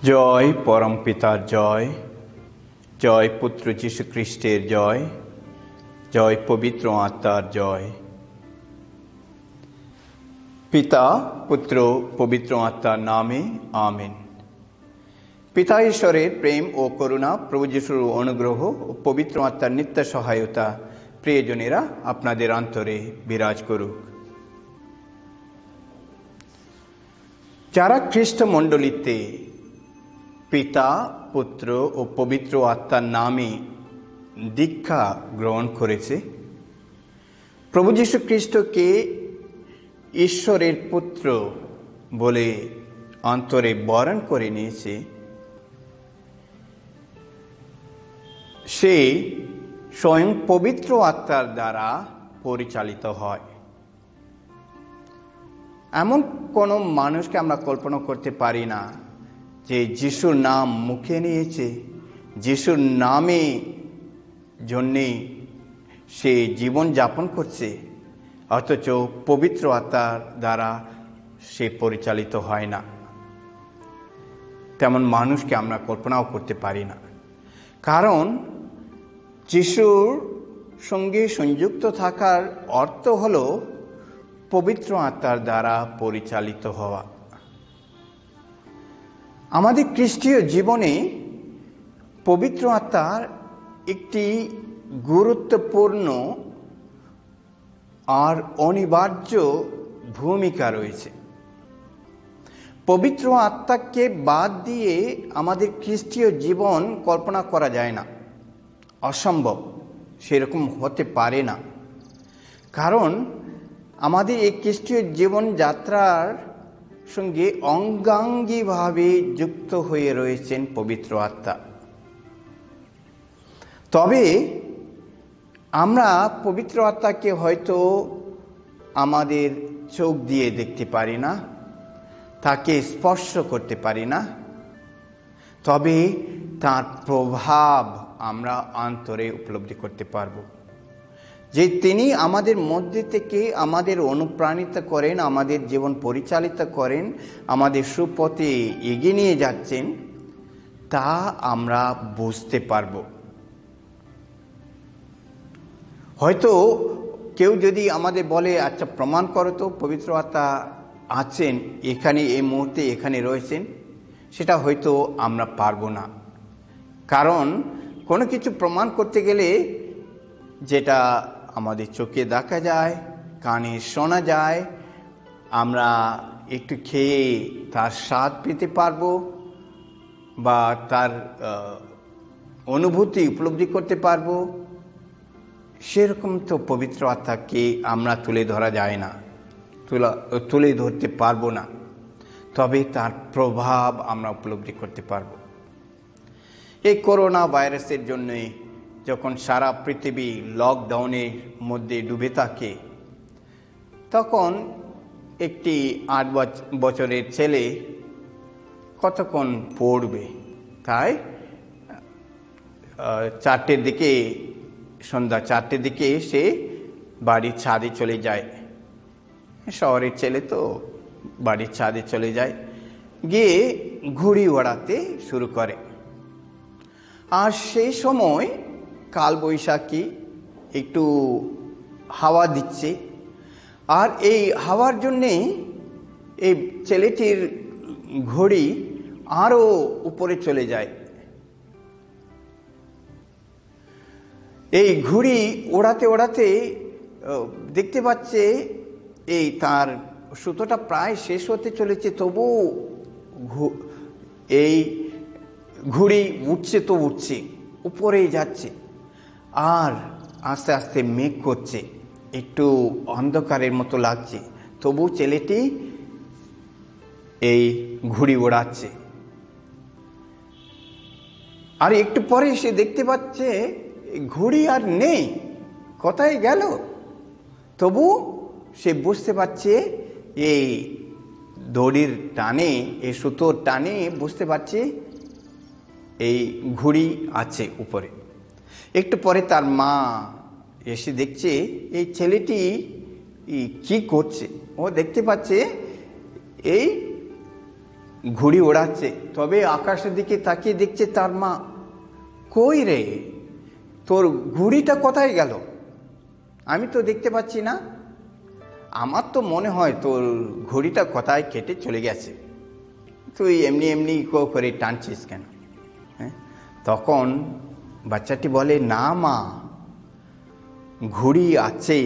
জয় পরম পিতার জয়, জয় পুত্র যীশু খ্রিস্টের জয়, জয় পবিত্র আত্মার জয়। পিতা পুত্র পবিত্র আত্মার নামে আমেন। পিতা ঈশ্বরের প্রেম ও করুণা, প্রভু যীশুর অনুগ্রহ ও পবিত্র আত্মার নিত্য সহায়তা প্রিয়জনেরা আপনাদের অন্তরে বিরাজ করুক। যারা খ্রিস্ট মণ্ডলীতে পিতা পুত্র ও পবিত্র আত্মার নামে দীক্ষা গ্রহণ করেছে, প্রভু যীশু খ্রিস্টকে ঈশ্বরের পুত্র বলে অন্তরে বরণ করে নিয়েছে, সে স্বয়ং পবিত্র আত্মার দ্বারা পরিচালিত হয়। এমন কোনো মানুষকে আমরা কল্পনা করতে পারি না যে যিশুর নাম মুখে নিয়েছে, যিশুর নামে জন্যে সে জীবন যাপন করছে, অথচ পবিত্র আত্মার দ্বারা সে পরিচালিত হয় না। তেমন মানুষকে আমরা কল্পনাও করতে পারি না, কারণ যিশুর সঙ্গে সংযুক্ত থাকার অর্থ হল পবিত্র আত্মার দ্বারা পরিচালিত হওয়া। আমাদের খ্রিস্টীয় জীবনে পবিত্র আত্মার একটি গুরুত্বপূর্ণ আর অনিবার্য ভূমিকা রয়েছে। পবিত্র আত্মাকে বাদ দিয়ে আমাদের খ্রিস্টীয় জীবন কল্পনা করা যায় না, অসম্ভব, সেরকম হতে পারে না। কারণ আমাদের এই খ্রিস্টীয় জীবনযাত্রার সঙ্গে অঙ্গাঙ্গিভাবে যুক্ত হয়ে রয়েছেন পবিত্র আত্মা। তবে আমরা পবিত্র আত্মাকে হয়তো আমাদের চোখ দিয়ে দেখতে পারি না, তাকে স্পর্শ করতে পারি না, তবে তার প্রভাব আমরা অন্তরে উপলব্ধি করতে পারব। যে তিনি আমাদের মধ্যে থেকে আমাদের অনুপ্রাণিত করেন, আমাদের জীবন পরিচালিত করেন, আমাদের সুপথে এগিয়ে নিয়ে যাচ্ছেন, তা আমরা বুঝতে পারব। হয়তো কেউ যদি আমাদের বলে, আচ্ছা প্রমাণ করো তো পবিত্র আত্মা আছেন এখানে, এই মুহূর্তে এখানে রয়েছেন, সেটা হয়তো আমরা পারবো না। কারণ কোনো কিছু প্রমাণ করতে গেলে যেটা আমাদের চোখে দেখা যায়, কানে শোনা যায়, আমরা একটু খেয়ে তার স্বাদ পেতে পারবো বা তার অনুভূতি উপলব্ধি করতে পারবো, সেরকম তো পবিত্র আত্মাকে আমরা তুলে ধরা যায় না, তুলে ধরতে পারবো না। তবে তার প্রভাব আমরা উপলব্ধি করতে পারবো। এই করোনা ভাইরাসের জন্যে যখন সারা পৃথিবী লকডাউনের মধ্যে ডুবে থাকে, তখন একটি 8 বছরের ছেলে কতক্ষণ পড়বে? তাই সন্ধ্যা 4টের দিকে সে বাড়ির ছাদে চলে যায়। শহরের ছেলে তো বাড়ির ছাদে চলে যায়, গিয়ে ঘুড়ি ওড়াতে শুরু করে। আর সেই সময় কালবৈশাখী, একটু হাওয়া দিচ্ছে, আর এই হাওয়ার জন্যে এই ছেলেটির ঘড়ি আরও উপরে চলে যায়। এই ঘুড়ি ওড়াতে ওড়াতে দেখতে পাচ্ছে এই তার সুতোটা প্রায় শেষ হতে চলেছে, তবু এই ঘুড়ি উঠছে তো উঠছে, উপরেই যাচ্ছে। আর আস্তে আস্তে মেঘ করছে, একটু অন্ধকারের মতো লাগছে, তবু ছেলেটি এই ঘুড়ি ওড়াচ্ছে। আর একটু পরে সে দেখতে পাচ্ছে ঘুড়ি আর নেই, কোথায় গেল? তবু সে বুঝতে পারছে এই দড়ির টানে, এই সুতোর টানে বুঝতে পারছে এই ঘুড়ি আছে উপরে। একটু পরে তার মা এসে দেখছে এই ছেলেটি কি করছে। ও দেখতে পাচ্ছে এই ঘুড়ি ওড়াচ্ছে, তবে আকাশের দিকে তাকিয়ে দেখছে তার মা। কই রে, তোর ঘুড়িটা কোথায় গেল? আমি তো দেখতে পাচ্ছি না। আমার তো মনে হয় তোর ঘুড়িটা কোথায় কেটে চলে গেছে, তুই এমনি এমনি করে টানছিস কেন? হ্যাঁ, তখন বাচ্চাটি বলে, না মা, ঘুড়ি আছে,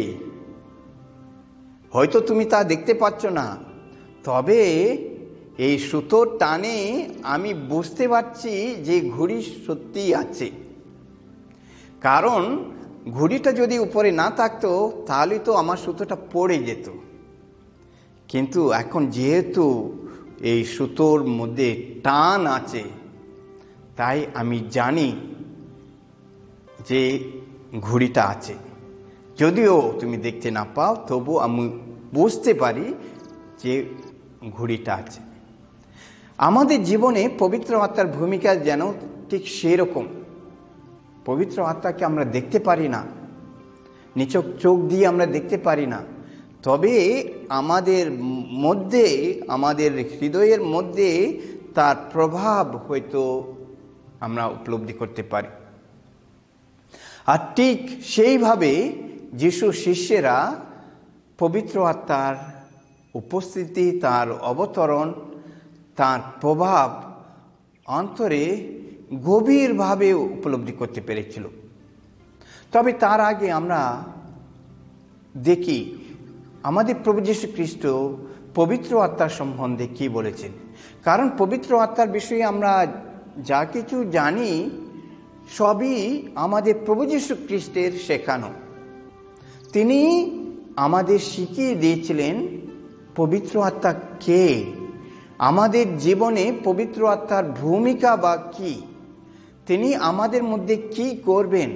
হয়তো তুমি তা দেখতে পাচ্ছ না, তবে এই সুতোর টানে আমি বুঝতে পারছি যে ঘুড়ি সত্যি আছে। কারণ ঘুড়িটা যদি উপরে না থাকতো তাহলে তো আমার সুতোটা পড়ে যেত, কিন্তু এখন যেহেতু এই সুতোর মধ্যে টান আছে, তাই আমি জানি যে ঘুড়িটা আছে। যদিও তুমি দেখতে না পাও, তবু আমি বুঝতে পারি যে ঘুড়িটা আছে। আমাদের জীবনে পবিত্র আত্মার ভূমিকা যেন ঠিক সেরকম। পবিত্র আত্মাকে আমরা দেখতে পারি না, নিছক চোখ দিয়ে আমরা দেখতে পারি না, তবে আমাদের মধ্যে, আমাদের হৃদয়ের মধ্যে তার প্রভাব হয়তো আমরা উপলব্ধি করতে পারি। আর ঠিক সেইভাবে যিশু শিষ্যেরা পবিত্র আত্মার উপস্থিতি, তার অবতরণ, তার প্রভাব অন্তরে গভীরভাবে উপলব্ধি করতে পেরেছিল। তবে তার আগে আমরা দেখি আমাদের প্রভু যীশু খ্রিস্ট পবিত্র আত্মার সম্বন্ধে কি বলেছেন। কারণ পবিত্র আত্মার বিষয়ে আমরা যা কিছু জানি সবই আমাদের প্রভু যীশু খ্রিস্টের শেখানো। তিনি আমাদের শিখিয়ে দিয়েছিলেন পবিত্র আত্মা কে, আমাদের জীবনে পবিত্র আত্মার ভূমিকা বা কি, তিনি আমাদের মধ্যে কি করবেন।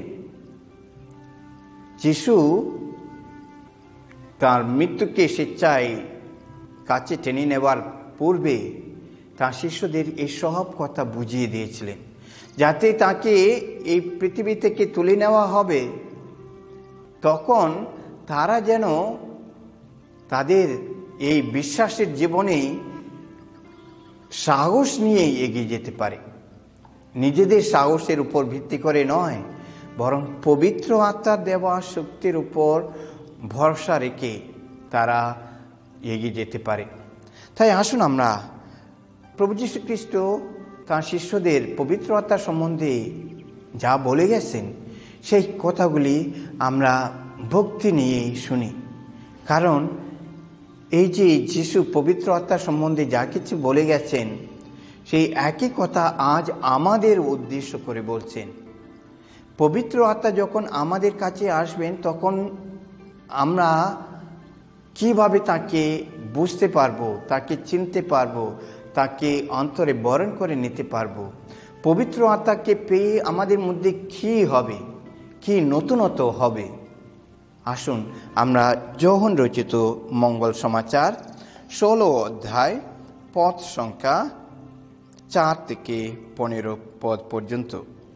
যিশু তার মৃত্যুকে স্বেচ্ছায় কাছে টেনে নেওয়ার পূর্বে তার শিষ্যদের এই সব কথা বুঝিয়ে দিয়েছিলেন, যাতে তাকে এই পৃথিবী থেকে তুলে নেওয়া হবে, তখন তারা যেন তাদের এই বিশ্বাসের জীবনে সাহস নিয়ে এগিয়ে যেতে পারে। নিজেদের সাহসের উপর ভিত্তি করে নয়, বরং পবিত্র আত্মার দেওয়া শক্তির উপর ভরসা রেখে তারা এগিয়ে যেতে পারে। তাই আসুন আমরা প্রভু যীশু খ্রিস্ট তাঁর শিষ্যদের পবিত্র আত্মার সম্বন্ধে যা বলে গেছেন সেই কথাগুলি আমরা ভক্তি নিয়ে শুনি। কারণ এই যে যিশু পবিত্র আত্মার সম্বন্ধে যা কিছু বলে গেছেন, সেই একই কথা আজ আমাদের উদ্দেশ্য করে বলছেন। পবিত্র আত্মা যখন আমাদের কাছে আসবেন, তখন আমরা কিভাবে তাকে বুঝতে পারবো, তাকে চিনতে পারবো, তাকে অন্তরে বরণ করে নিতে পারবো। পবিত্র আত্মাকে পেয়ে আমাদের মধ্যে কি হবে, কি নতুনত্ব হবে। আসুন আমরা যোহন রচিত মঙ্গল সমাচার 16 অধ্যায় পদ সংখ্যা 4 থেকে 15 পদ পর্যন্ত।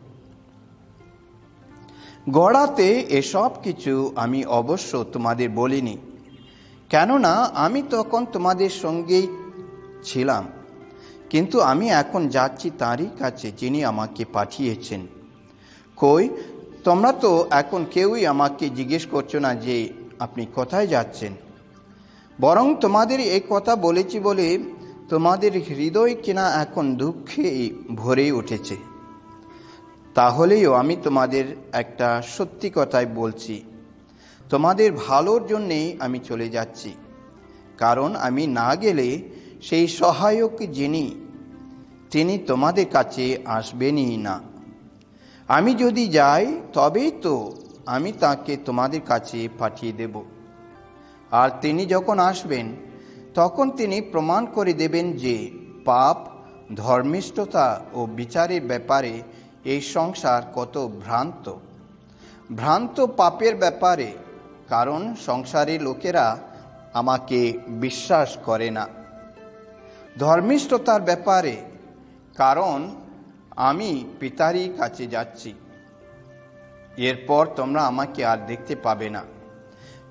গড়াতে এসব কিছু আমি অবশ্য তোমাদের বলিনি, কেননা আমি তখন তোমাদের সঙ্গেই ছিলাম, কিন্তু আমি এখন যাচ্ছি তাঁরই কাছে যিনি আমাকে পাঠিয়েছেন। কই, তোমরা তো এখন কেউই আমাকে জিজ্ঞেস করছো না যে আপনি কোথায় যাচ্ছেন। বরং তোমাদের এই কথা বলেছি বলে তোমাদের হৃদয় কিনা এখন দুঃখে ভরে উঠেছে। তাহলেও আমি তোমাদের একটা সত্যি কথাই বলছি, তোমাদের ভালোর জন্যেই আমি চলে যাচ্ছি। কারণ আমি না গেলে সেই সহায়ক যিনি, তিনি তোমাদের কাছে আসবেনই না। আমি যদি যাই তবেই তো আমি তাকে তোমাদের কাছে পাঠিয়ে দেব। আর তিনি যখন আসবেন, তখন তিনি প্রমাণ করে দেবেন যে পাপ, ধর্মিষ্ঠতা ও বিচারের ব্যাপারে এই সংসার কত ভ্রান্ত পাপের ব্যাপারে, কারণ সংসারের লোকেরা আমাকে বিশ্বাস করে না। ধর্মিষ্ঠতার ব্যাপারে, কারণ আমি পিতারই কাছে যাচ্ছি, এরপর তোমরা আমাকে আর দেখতে পাবে না।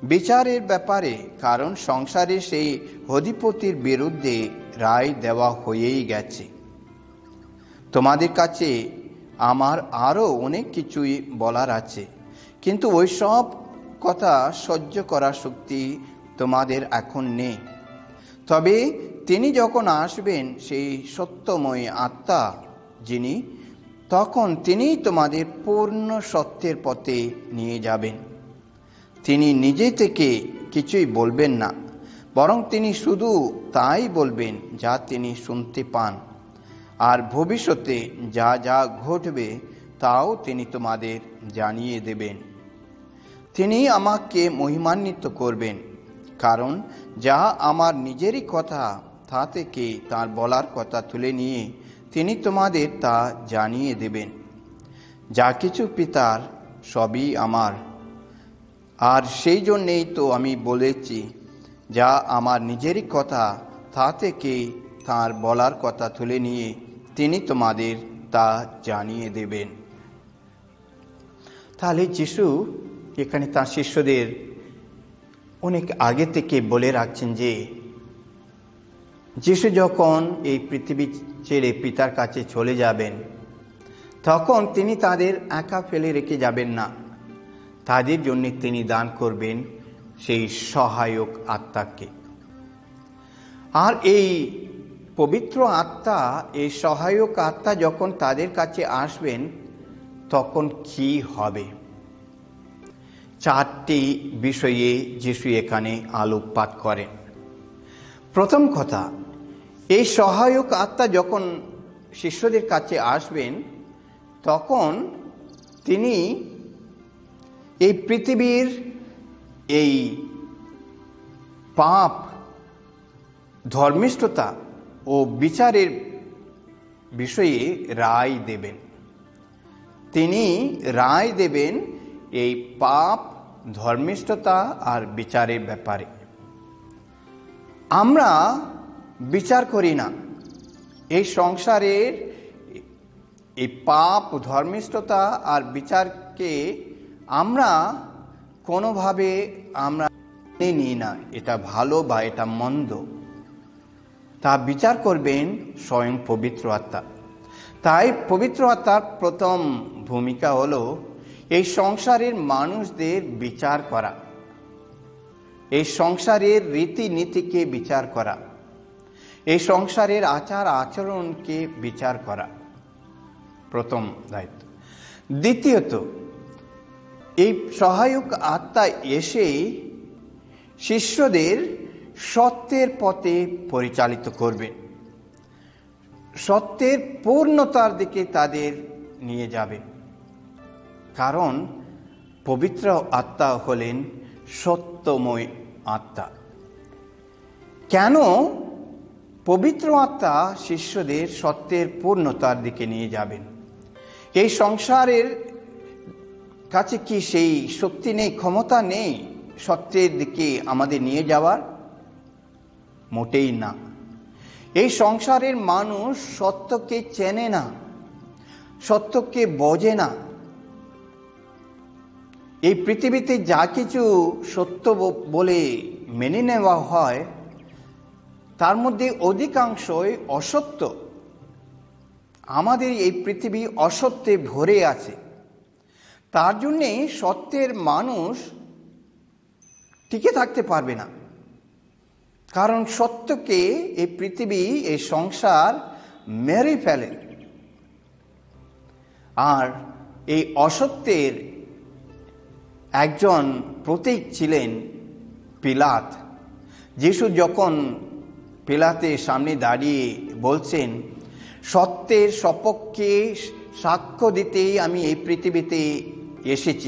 বিচারের ব্যাপারে, কারণ সংসারে সেই অধিপতির বিরুদ্ধে রায় দেওয়া হয়েই গেছে। তোমাদের কাছে আমার আরও অনেক কিছুই বলার আছে, কিন্তু ওই সব কথা সহ্য করার শক্তি তোমাদের এখন নেই। তবে তিনি যখন আসবেন, সেই সত্যময় আত্মা যিনি, তখন তিনি তোমাদের পূর্ণ সত্যের পথে নিয়ে যাবেন। তিনি নিজে থেকে কিছুই বলবেন না, বরং তিনি শুধু তাই বলবেন যা তিনি শুনতে পান, আর ভবিষ্যতে যা যা ঘটবে তাও তিনি তোমাদের জানিয়ে দেবেন। তিনি আমাকে মহিমান্বিত করবেন, কারণ যা আমার নিজেরই কথা তা থেকে তার বলার কথা তুলে নিয়ে তিনি তোমাদের তা জানিয়ে দেবেন। যা কিছু পিতার সবই আমার, আর সেই জন্যেই তো আমি বলেছি, যা আমার নিজেরই কথা তা থেকে তার বলার কথা তুলে নিয়ে তিনি তোমাদের তা জানিয়ে দেবেন। তাহলে যিশু এখানে তার শিষ্যদের অনেক আগে থেকে বলে রাখছেন যে যিশু যখন এই পৃথিবী ছেড়ে পিতার কাছে চলে যাবেন, তখন তিনি তাদের একা ফেলে রেখে যাবেন না। তাদের জন্য তিনি দান করবেন সেই সহায়ক আত্মাকে। আর এই পবিত্র আত্মা, এই সহায়ক আত্মা যখন তাদের কাছে আসবেন, তখন কি হবে? চারটি বিষয়ে যিশু এখানে আলোকপাত করেন। প্রথম কথা, এই সহায়ক আত্মা যখন শিষ্যদের কাছে আসবেন, তখন তিনি এই পৃথিবীর এই পাপ, ধর্মিষ্ঠতা ও বিচারের বিষয়ে রায় দেবেন। তিনি রায় দেবেন এই পাপ, ধর্মিষ্ঠতা আর বিচারের ব্যাপারে। আমরা বিচার করি না। এই সংসারের এই পাপ, ধর্মিষ্ঠতা আর বিচারকে আমরা কোনোভাবে আমরা নিই না, এটা ভালো বা এটা মন্দ। তা বিচার করবেন স্বয়ং পবিত্র আত্মা। তাই পবিত্র আত্মার প্রথম ভূমিকা হলো এই সংসারের মানুষদের বিচার করা, এই সংসারের রীতিনীতিকে বিচার করা, এই সংসারের আচার আচরণকে বিচার করা প্রথম দায়িত্ব। দ্বিতীয়ত, এই সহায়ক আত্মা এসে শিষ্যদের সত্যের পথে পরিচালিত করবে, সত্যের পূর্ণতার দিকে তাদের নিয়ে যাবে। কারণ পবিত্র আত্মা হলেন সত্যময় আত্মা। কেন পবিত্র আত্মা শিষ্যদের সত্যের পূর্ণতার দিকে নিয়ে যাবেন? এই সংসারের কাছে কি সেই শক্তি নেই, ক্ষমতা নেই সত্যের দিকে আমাদের নিয়ে যাওয়ার? মোটেই না। এই সংসারের মানুষ সত্যকে চেনে না, সত্যকে বোঝে না। এই পৃথিবীতে যা কিছু সত্য বলে মেনে নেওয়া হয়, তার মধ্যে অধিকাংশই অসত্য। আমাদের এই পৃথিবী অসত্যে ভরে আছে। তার জন্যে সত্যের মানুষ টিকে থাকতে পারবে না। কারণ সত্যকে এই পৃথিবী, এই সংসার মেরে ফেলে। আর এই অসত্যের একজন প্রতীক ছিলেন পিলাত। যিশু যখন পিলাতের সামনে দাঁড়িয়ে বলছেন, সত্যের সপক্ষে সাক্ষ্য দিতেই আমি এই পৃথিবীতে এসেছি,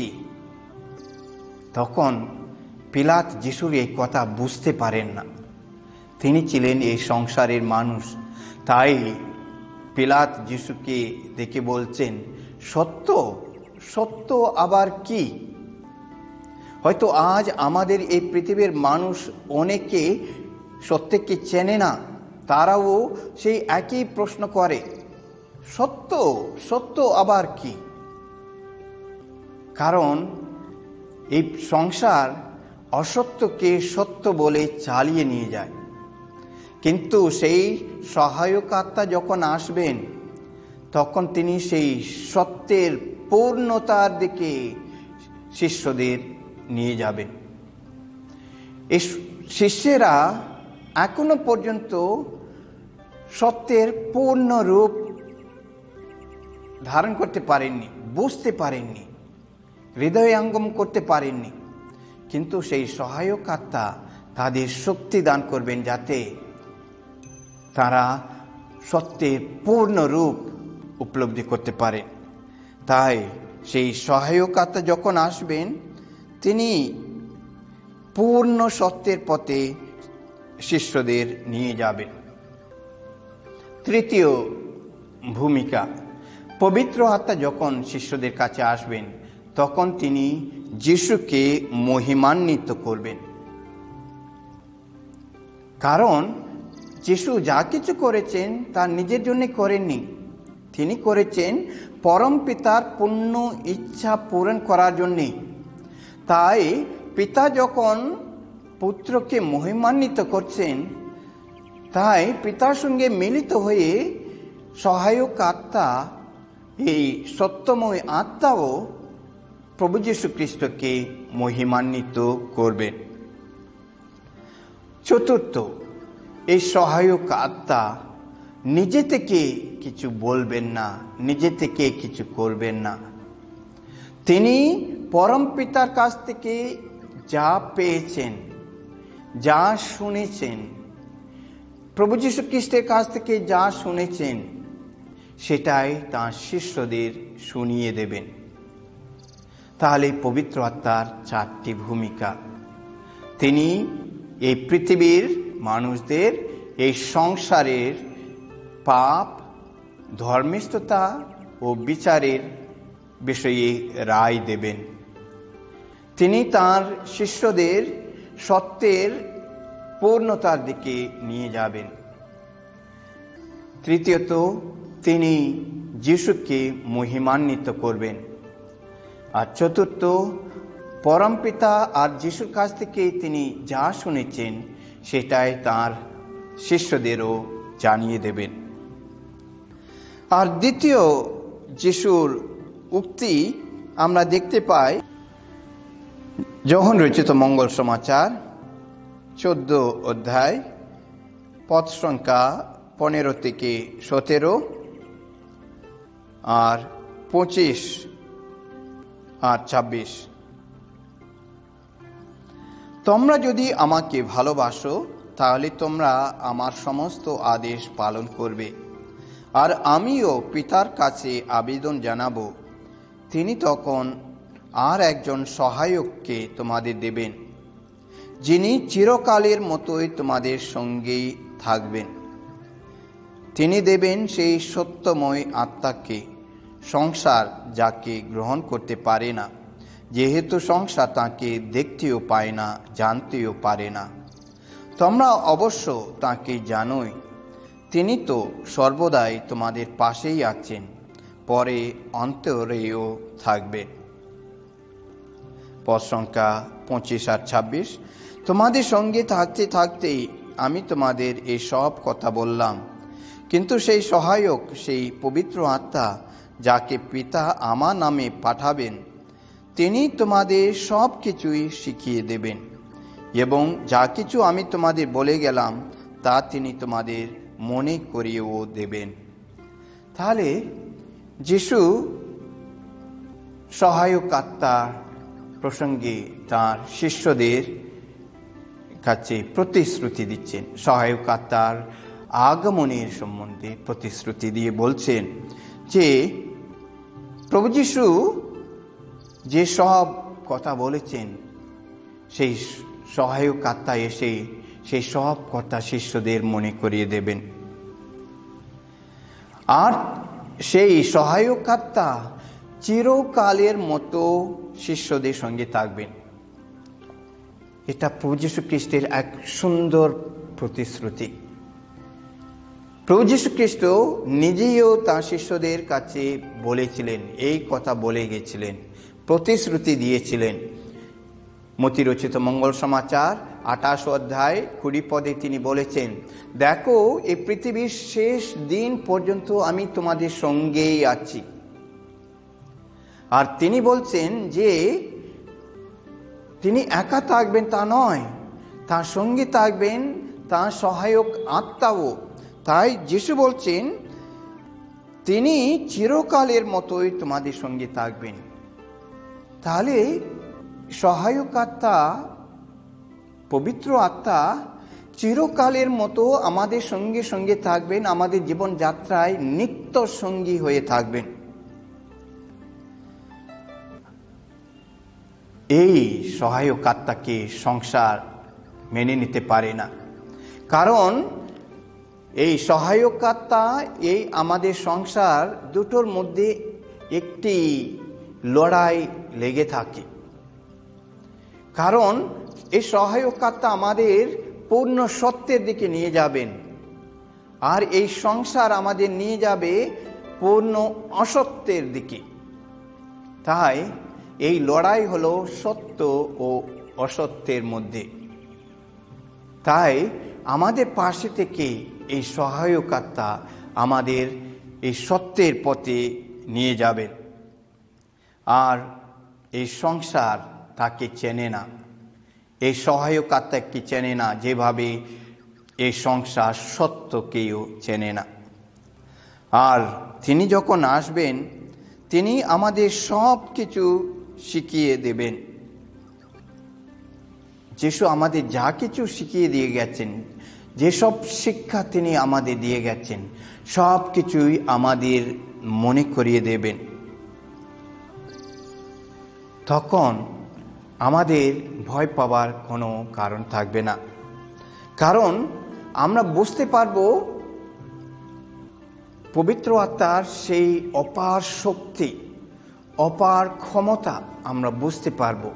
তখন পিলাত যিশুর এই কথা বুঝতে পারেন না। তিনি ছিলেন এই সংসারের মানুষ। তাই পিলাত যিশুকে দেখে বলছেন, সত্য? সত্য আবার কি? হয়তো আজ আমাদের এই পৃথিবীর মানুষ অনেকে সত্যকে চেনে না। তারাও সেই একই প্রশ্ন করে, সত্য? সত্য আবার কি? কারণ এই সংসার অসত্যকে সত্য বলে চালিয়ে নিয়ে যায়। কিন্তু সেই সহায়ক আত্মা যখন আসবেন, তখন তিনি সেই সত্যের পূর্ণতার দিকে শিষ্যদের নিয়ে যাবেন। এই শিষ্যেরা এখনো পর্যন্ত সত্যের পূর্ণ রূপ ধারণ করতে পারেননি, বুঝতে পারেননি, হৃদয়ঙ্গম করতে পারেননি। কিন্তু সেই সহায়ক আত্মা তাদের শক্তি দান করবেন, যাতে তারা সত্যের পূর্ণ রূপ উপলব্ধি করতে পারে। তাই সেই সহায়ক আত্মা যখন আসবেন, তিনি পূর্ণ সত্যের পথে শিষ্যদের নিয়ে যাবেন। তৃতীয় ভূমিকা, পবিত্র আত্মা যখন শিষ্যদের কাছে আসবেন, তখন তিনি যিশুকে মহিমান্বিত করবেন। কারণ যিশু যা কিছু করেছেন তা নিজের জন্য করেননি, তিনি করেছেন পরম পিতার পূর্ণ ইচ্ছা পূরণ করার জন্যে। তাই পিতা যখন পুত্রকে মহিমান্বিত করছেন, তাই পিতার সঙ্গে মিলিত হয়ে সহায়ক আত্মা, এই সত্যময় আত্মাও প্রভু যীশু খ্রিস্টকে মহিমান্বিত করবেন। চতুর্থ, এই সহায়ক আত্মা নিজে থেকে কিছু বলবেন না, নিজে থেকে কিছু করবেন না। তিনি পরম পিতার কাছ থেকে যা পেয়েছেন, যা শুনেছেন, প্রভু যীশু খ্রিস্টের কাছ থেকে যা শুনেছেন, সেটাই তাঁর শিষ্যদের শুনিয়ে দেবেন। তাহলে পবিত্র আত্মার চারটি ভূমিকা। তিনি এই পৃথিবীর মানুষদের এই সংসারের পাপ, ধর্মিষ্ঠতা ও বিচারের বিষয়ে রায় দেবেন। তিনি তাঁর শিষ্যদের সত্যের পূর্ণতার দিকে নিয়ে যাবেন। তৃতীয়ত, তিনি যিশুকে মহিমান্বিত করবেন। আর চতুর্থ, পরমপিতা আর যিশুর কাছ থেকে তিনি যা শুনেছেন, সেটাই তাঁর শিষ্যদেরও জানিয়ে দেবেন। আর দ্বিতীয় যিশুর উক্তি আমরা দেখতে পাই যোহন রচিত মঙ্গল সমাচার 14 অধ্যায়, পদ সংখ্যা 15 থেকে 17 আর 25 আর 26। তোমরা যদি আমাকে ভালোবাসো, তাহলে তোমরা আমার সমস্ত আদেশ পালন করবে। আর আমিও পিতার কাছে আবেদন জানাবো, তিনি তখন আর একজন সহায়ককে তোমাদের দেবেন, যিনি চিরকালের মতোই তোমাদের সঙ্গেই থাকবেন। তিনি দেবেন সেই সত্যময় আত্মাকে। সংসার যাকে গ্রহণ করতে পারে না, যেহেতু সংসার তাকে দেখতেও পায় না, জানতেও পারে না। তোমরা অবশ্য তাকে জানোই, তিনি তো সর্বদাই তোমাদের পাশেই আছেন, পরে অন্তরেও থাকবেন। পদ সংখ্যা 25 আর 26। তোমাদের সঙ্গে থাকতে থাকতেই আমি তোমাদের এই সব কথা বললাম, কিন্তু সেই সহায়ক, সেই পবিত্র আত্মা, যাকে পিতা আমার নামে পাঠাবেন, তিনি তোমাদের সব কিছুই শিখিয়ে দেবেন, এবং যা কিছু আমি তোমাদের বলে গেলাম তা তিনি তোমাদের মনে করিয়েও দেবেন। তাহলে যিশু সহায়ক আত্মার প্রসঙ্গে তাঁর শিষ্যদের কাছে প্রতিশ্রুতি দিচ্ছেন। সহায়ক আত্মার আগমনের সম্বন্ধে প্রতিশ্রুতি দিয়ে বলছেন যে প্রভু যীশু যে সব কথা বলেছেন, সেই সহায়ক আত্মা এসে সেই সব কথা শিষ্যদের মনে করিয়ে দেবেন। আর সেই সহায়ক আত্মা চিরকালের মতো শিষ্যদের সঙ্গে থাকবেন। এটা প্রভু যীশু খ্রিস্টের এক সুন্দর প্রতিশ্রুতি। প্রভু যীশু খ্রিস্ট নিজেও তাঁর শিষ্যদের কাছে বলেছিলেন, এই কথা বলে গেছিলেন, প্রতিশ্রুতি দিয়েছিলেন মতি রচিত মঙ্গল সমাচার 28 অধ্যায় 20 পদে তিনি বলেছেন, দেখো এই পৃথিবীর শেষ দিন পর্যন্ত আমি তোমাদের সঙ্গেই আছি। আর তিনি বলছেন যে তিনি একা থাকবেন তা নয়, তার সঙ্গে থাকবেন তার সহায়ক আত্মাও। তাই যিশু বলছেন তিনি চিরকালের মতোই তোমাদের সঙ্গে থাকবেন। তাহলে সহায়ক আত্মা, পবিত্র আত্মা চিরকালের মতো আমাদের সঙ্গে সঙ্গে থাকবেন, আমাদের জীবন যাত্রায় নিত্য সঙ্গী হয়ে থাকবেন। এই সহায়ক আত্মাকে সংসার মেনে নিতে পারে না, কারণ এই সহায়ক আত্মা, এই আমাদের সংসার দুটোর মধ্যে একটি লড়াই লেগে থাকে। কারণ এই সহায়ক আত্মা আমাদের পূর্ণ সত্যের দিকে নিয়ে যাবেন, আর এই সংসার আমাদের নিয়ে যাবে পূর্ণ অসত্যের দিকে। তাই এই লড়াই হলো সত্য ও অসত্যের মধ্যে। তাই আমাদের পাশে থেকে এই সহায়ক আত্মা আমাদের এই সত্যের পথে নিয়ে যাবেন। আর এই সংসার তাকে চেনে না, এই সহায়ক আত্মাকে চেনে না, যেভাবে এই সংসার সত্যকেও চেনে না। আর তিনি যখন আসবেন তিনি আমাদের সব কিছু শিখিয়ে দেবেন। যিশু আমাদের যা কিছু শিখিয়ে দিয়ে গেছেন, যেসব শিক্ষা তিনি আমাদের দিয়ে গেছেন, সব কিছুই আমাদের মনে করিয়ে দেবেন। তখন আমাদের ভয় পাওয়ার কোনো কারণ থাকবে না, কারণ আমরা বুঝতে পারবো পবিত্র আত্মার সেই অপার শক্তি, অপার ক্ষমতা আমরা বুঝতে পারবো।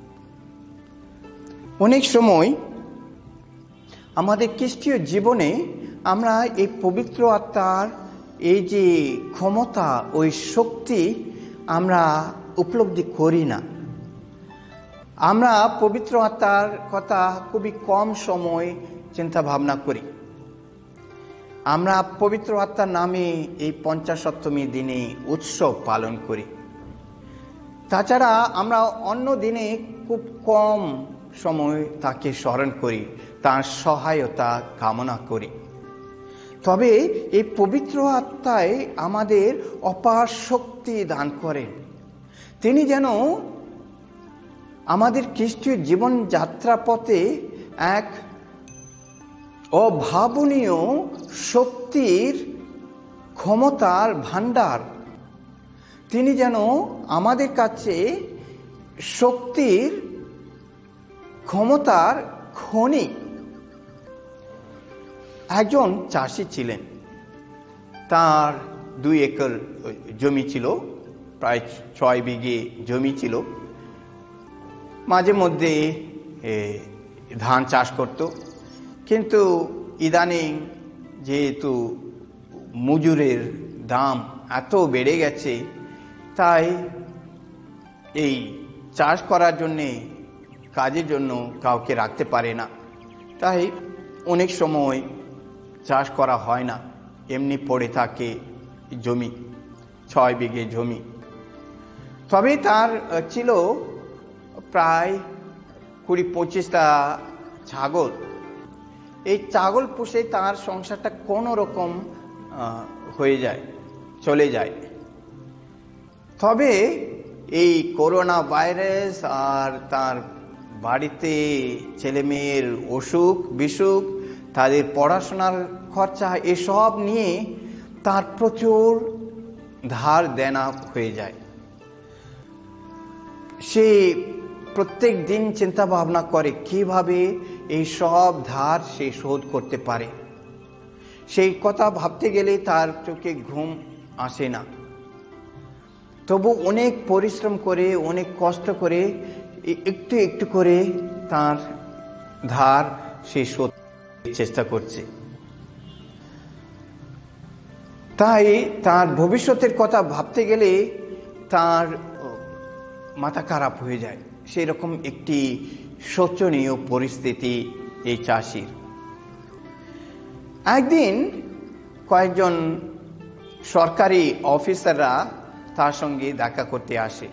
অনেক সময় আমাদের খ্রিস্টীয় জীবনে আমরা এই পবিত্র আত্মার এই যে ক্ষমতা, ওই শক্তি আমরা উপলব্ধি করি না। আমরা পবিত্র আত্মার কথা খুবই কম সময় চিন্তা ভাবনা করি। আমরা পবিত্র আত্মার নামে এই পঞ্চাশত্তমী দিনে উৎসব পালন করি। তাছাড়া আমরা অন্য দিনে খুব কম সময় তাকে স্মরণ করি, তার সহায়তা কামনা করি। তবে এই পবিত্র আত্মায় আমাদের অপার শক্তি দান করেন। তিনি যেন আমাদের খ্রিস্টীয় জীবন যাত্রা পথে এক অভাবনীয় শক্তির ক্ষমতার ভাণ্ডার। তিনি যেন আমাদের কাছে শক্তির ক্ষমতার খনি। একজন চাষি ছিলেন, তার 2 একর জমি ছিল, প্রায় 6 বিঘে জমি ছিল। মাঝে মধ্যে ধান চাষ করত, কিন্তু ইদানিং যেহেতু মজুরের দাম এত বেড়ে গেছে, তাই এই চাষ করার জন্যে, কাজের জন্য কাউকে রাখতে পারে না। তাই অনেক সময় চাষ করা হয় না, এমনি পড়ে থাকে জমি, 6 বিঘে জমি। তবে তার ছিল প্রায় 20-25টা ছাগল। এই ছাগল পুষে তার সংসারটা কোনো রকম হয়ে যায়, চলে যায়। তবে এই করোনা ভাইরাস আর তার বাড়িতে ছেলে মেয়ের অসুখ বিসুখ, তাদের পড়াশোনার খরচা, এসব নিয়ে তার প্রচুর ধার দেনা হয়ে যায়। সে প্রত্যেক দিন চিন্তা ভাবনা করে কিভাবে এই সব ধার সে শোধ করতে পারে। সেই কথা ভাবতে গেলে তার চোখে ঘুম আসে না। তবু অনেক পরিশ্রম করে, অনেক কষ্ট করে, একটু একটু করে তার ধার সে শোধ চেষ্টা করছে। তাই তার ভবিষ্যতের কথা ভাবতে গেলে তার মাথা খারাপ হয়ে যায়। সেই রকম একটি শোচনীয় পরিস্থিতি এই চাষির। একদিন কয়েকজন সরকারি অফিসাররা তার সঙ্গে দেখা করতে আসে।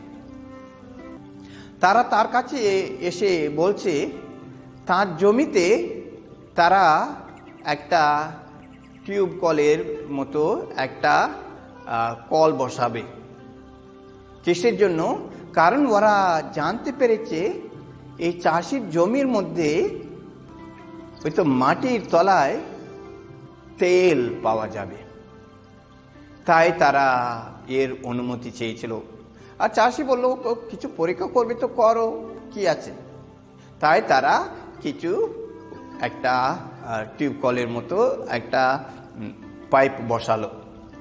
তারা তার কাছে এসে বলছে তার জমিতে তারা একটা টিউব কলের মতো একটা কল বসাবে। কিসের জন্য? কারণ ওরা জানতে পেরেছে এই চাষির জমির মধ্যে হয়তো মাটির তলায় তেল পাওয়া যাবে, তাই তারা এর অনুমতি চেয়েছিল। আর চাষি বলল, কিছু পরীক্ষা করবে তো করো, কি আছে। তাই তারা কিছু একটা টিউব কলের মতো একটা পাইপ বসালো।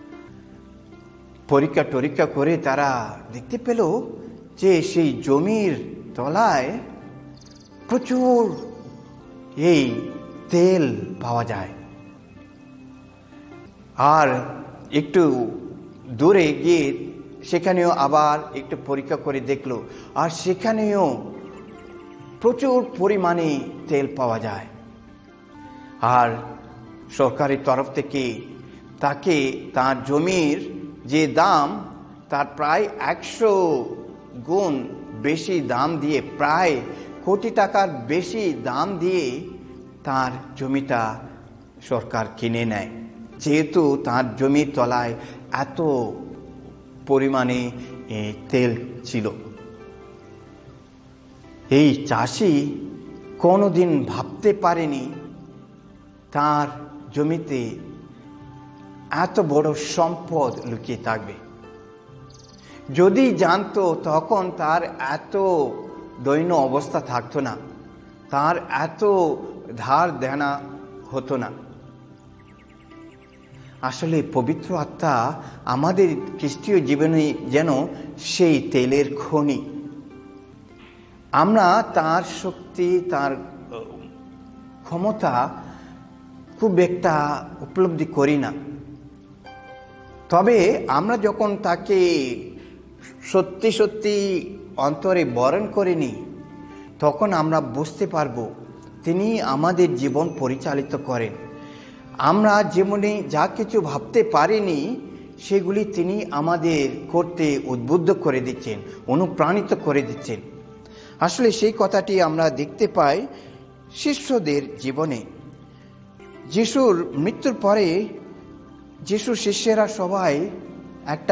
পরীক্ষা করে তারা দেখতে পেল যে সেই জমির তলায় প্রচুর এই তেল পাওয়া যায়। আর একটু দূরে গিয়ে সেখানেও আবার একটু পরীক্ষা করে দেখলো, আর সেখানেও প্রচুর পরিমাণে তেল পাওয়া যায়। আর সরকারের তরফ থেকে তাকে তার জমির যে দাম তার প্রায় 100 গুণ বেশি দাম দিয়ে, প্রায় কোটি টাকার বেশি দাম দিয়ে তার জমিটা সরকার কিনে নেয়, যেহেতু তার জমির তলায় এত পরিমাণে তেল ছিল। এই চাষি কোনোদিন ভাবতে পারেনি তার জমিতে এত বড় সম্পদ লুকিয়ে থাকবে। যদি জানতো তখন তার এত দৈন্য অবস্থা থাকতো না, তার এত ধার দেনা হতো না। আসলে পবিত্র আত্মা আমাদের খ্রিস্টীয় জীবনে যেন সেই তেলের খনি। আমরা তার শক্তি, তার ক্ষমতা খুব একটা উপলব্ধি করি না। তবে আমরা যখন তাকে সত্যি সত্যি অন্তরে বরণ করে নিই, তখন আমরা বুঝতে পারবো তিনি আমাদের জীবন পরিচালিত করেন। আমরা জীবনে যা কিছু ভাবতে পারিনি সেগুলি তিনি আমাদের করতে উদ্বুদ্ধ করে দিচ্ছেন, অনুপ্রাণিত করে দিচ্ছেন। আসলে সেই কথাটি আমরা দেখতে পাই শিষ্যদের জীবনে। যিশুর মৃত্যুর পরে যিশুর শিষ্যেরা সবাই একটা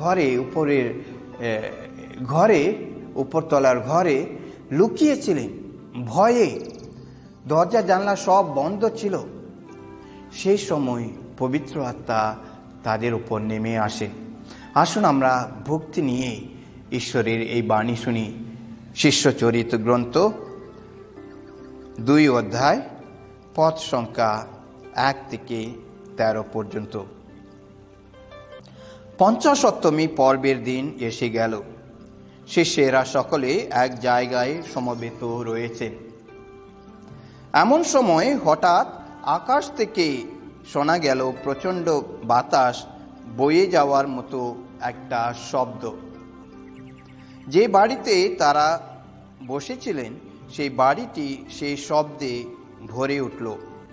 উপরতলার ঘরে লুকিয়েছিলেন ভয়ে। দরজা জানলা সব বন্ধ ছিল। সেই সময় পবিত্র আত্মা তাদের উপর নেমে আসেন। আসুন আমরা ভক্তি নিয়ে ঈশ্বরের এই বাণী শুনি। শিষ্যচরিত গ্রন্থ 2 অধ্যায় পদ সংখ্যা 1 থেকে 13 পর্যন্ত। পঞ্চাশোত্তমী পর্বের দিন এসে গেল। শিষ্যেরা সকলে এক জায়গায় সমবেত রয়েছেন। এমন সময় হঠাৎ আকাশ থেকে শোনা গেল প্রচণ্ড বাতাস বয়ে যাওয়ার মতো একটা শব্দ। যে বাড়িতে তারা বসেছিলেন সেই বাড়িটি সেই শব্দে ভরে উঠল।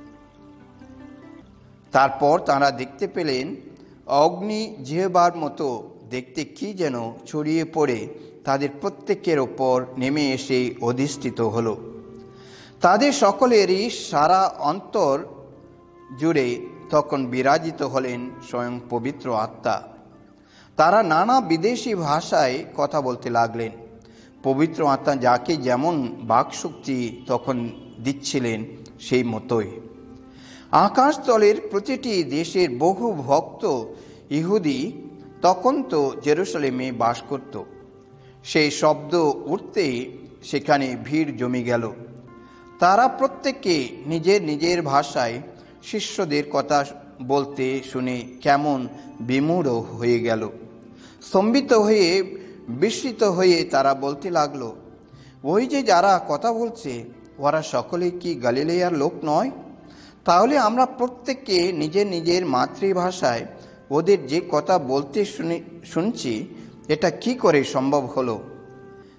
তারপর তারা দেখতে পেলেন অগ্নি জিহ্বার মতো দেখতে কি যেন ছড়িয়ে পড়ে তাদের প্রত্যেকের ওপর নেমে এসে অধিষ্ঠিত হলো। তাদের সকলেরই সারা অন্তর জুড়ে তখন বিরাজিত হলেন স্বয়ং পবিত্র আত্মা। তারা নানা বিদেশি ভাষায় কথা বলতে লাগলেন। পবিত্র আত্মা যাকে যেমন বাকশক্তি তখন দিচ্ছিলেন সেই মতোই। আকাশতলের প্রতিটি দেশের বহু ভক্ত ইহুদি তখন তো জেরুসালেমে বাস করত। সেই শব্দ উঠতেই সেখানে ভিড় জমে গেল। তারা প্রত্যেকে নিজের নিজের ভাষায় শিষ্যদের কথা বলতে শুনে কেমন বিমূঢ় হয়ে গেল। স্তম্ভিত হয়ে বিস্মিত হয়ে তারা বলতে লাগলো, ওই যে যারা কথা বলছে ওরা সকলে কি গালিলেয়ার লোক নয়? তাহলে আমরা প্রত্যেককে নিজের নিজের মাতৃভাষায় ওদের যে কথা বলতে শুনছি, এটা কি করে সম্ভব হলো?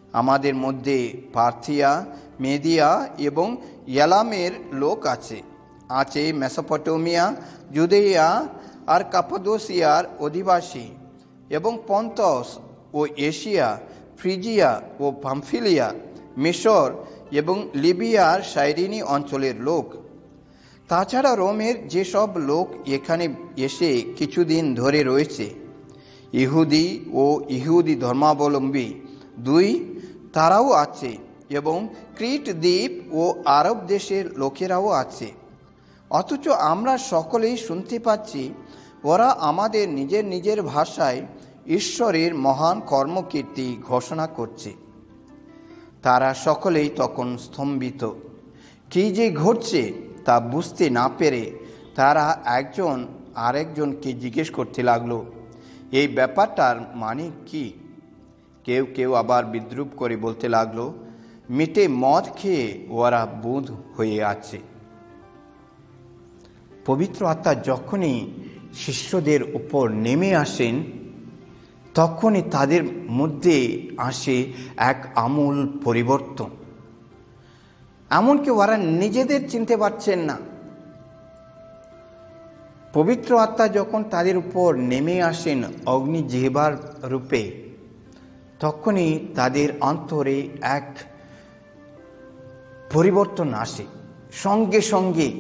আমাদের মধ্যে পার্থিয়া, মেদিয়া এবং ইয়ালামের লোক আছে। আছে মেসোপটেমিয়া, জুদেয়া আর কাপাদোসিয়ার অধিবাসী এবং পন্তস ও এশিয়া, ফ্রিজিয়া ও পামফিলিয়া, মিশর এবং লিবিয়ার সাইরিনি অঞ্চলের লোক। তাছাড়া রোমের যেসব লোক এখানে এসে কিছুদিন ধরে রয়েছে, ইহুদি ও ইহুদি ধর্মাবলম্বী দুই, তারাও আছে এবং ক্রিট দ্বীপ ও আরব দেশের লোকেরাও আছে। অথচ আমরা সকলেই শুনতে পাচ্ছি ওরা আমাদের নিজের নিজের ভাষায় ঈশ্বরের মহান কর্মকীর্তি ঘোষণা করছে। তারা সকলেই তখন স্তম্ভিত। কী যে ঘটছে তা বুঝতে না পেরে তারা একজন আরেকজনকে জিজ্ঞেস করতে লাগলো, এই ব্যাপারটার মানে কি? কেউ কেউ আবার বিদ্রুপ করে বলতে লাগলো, মিটে মদ খেয়ে ওরা বুঁদ হয়ে আছে। পবিত্র আত্মা যখনই শিষ্যদের উপর নেমে আসেন, তখনই তাদের মধ্যে আসে এক আমূল পরিবর্তন। এমনকি ওরা নিজেদের চিনতে পারছেন না। পবিত্র আত্মা যখন তাদের উপর নেমে আসেন অগ্নিজিহ্বার রূপে, তখনই তাদের অন্তরে এক পরিবর্তন আসে, সঙ্গে সঙ্গে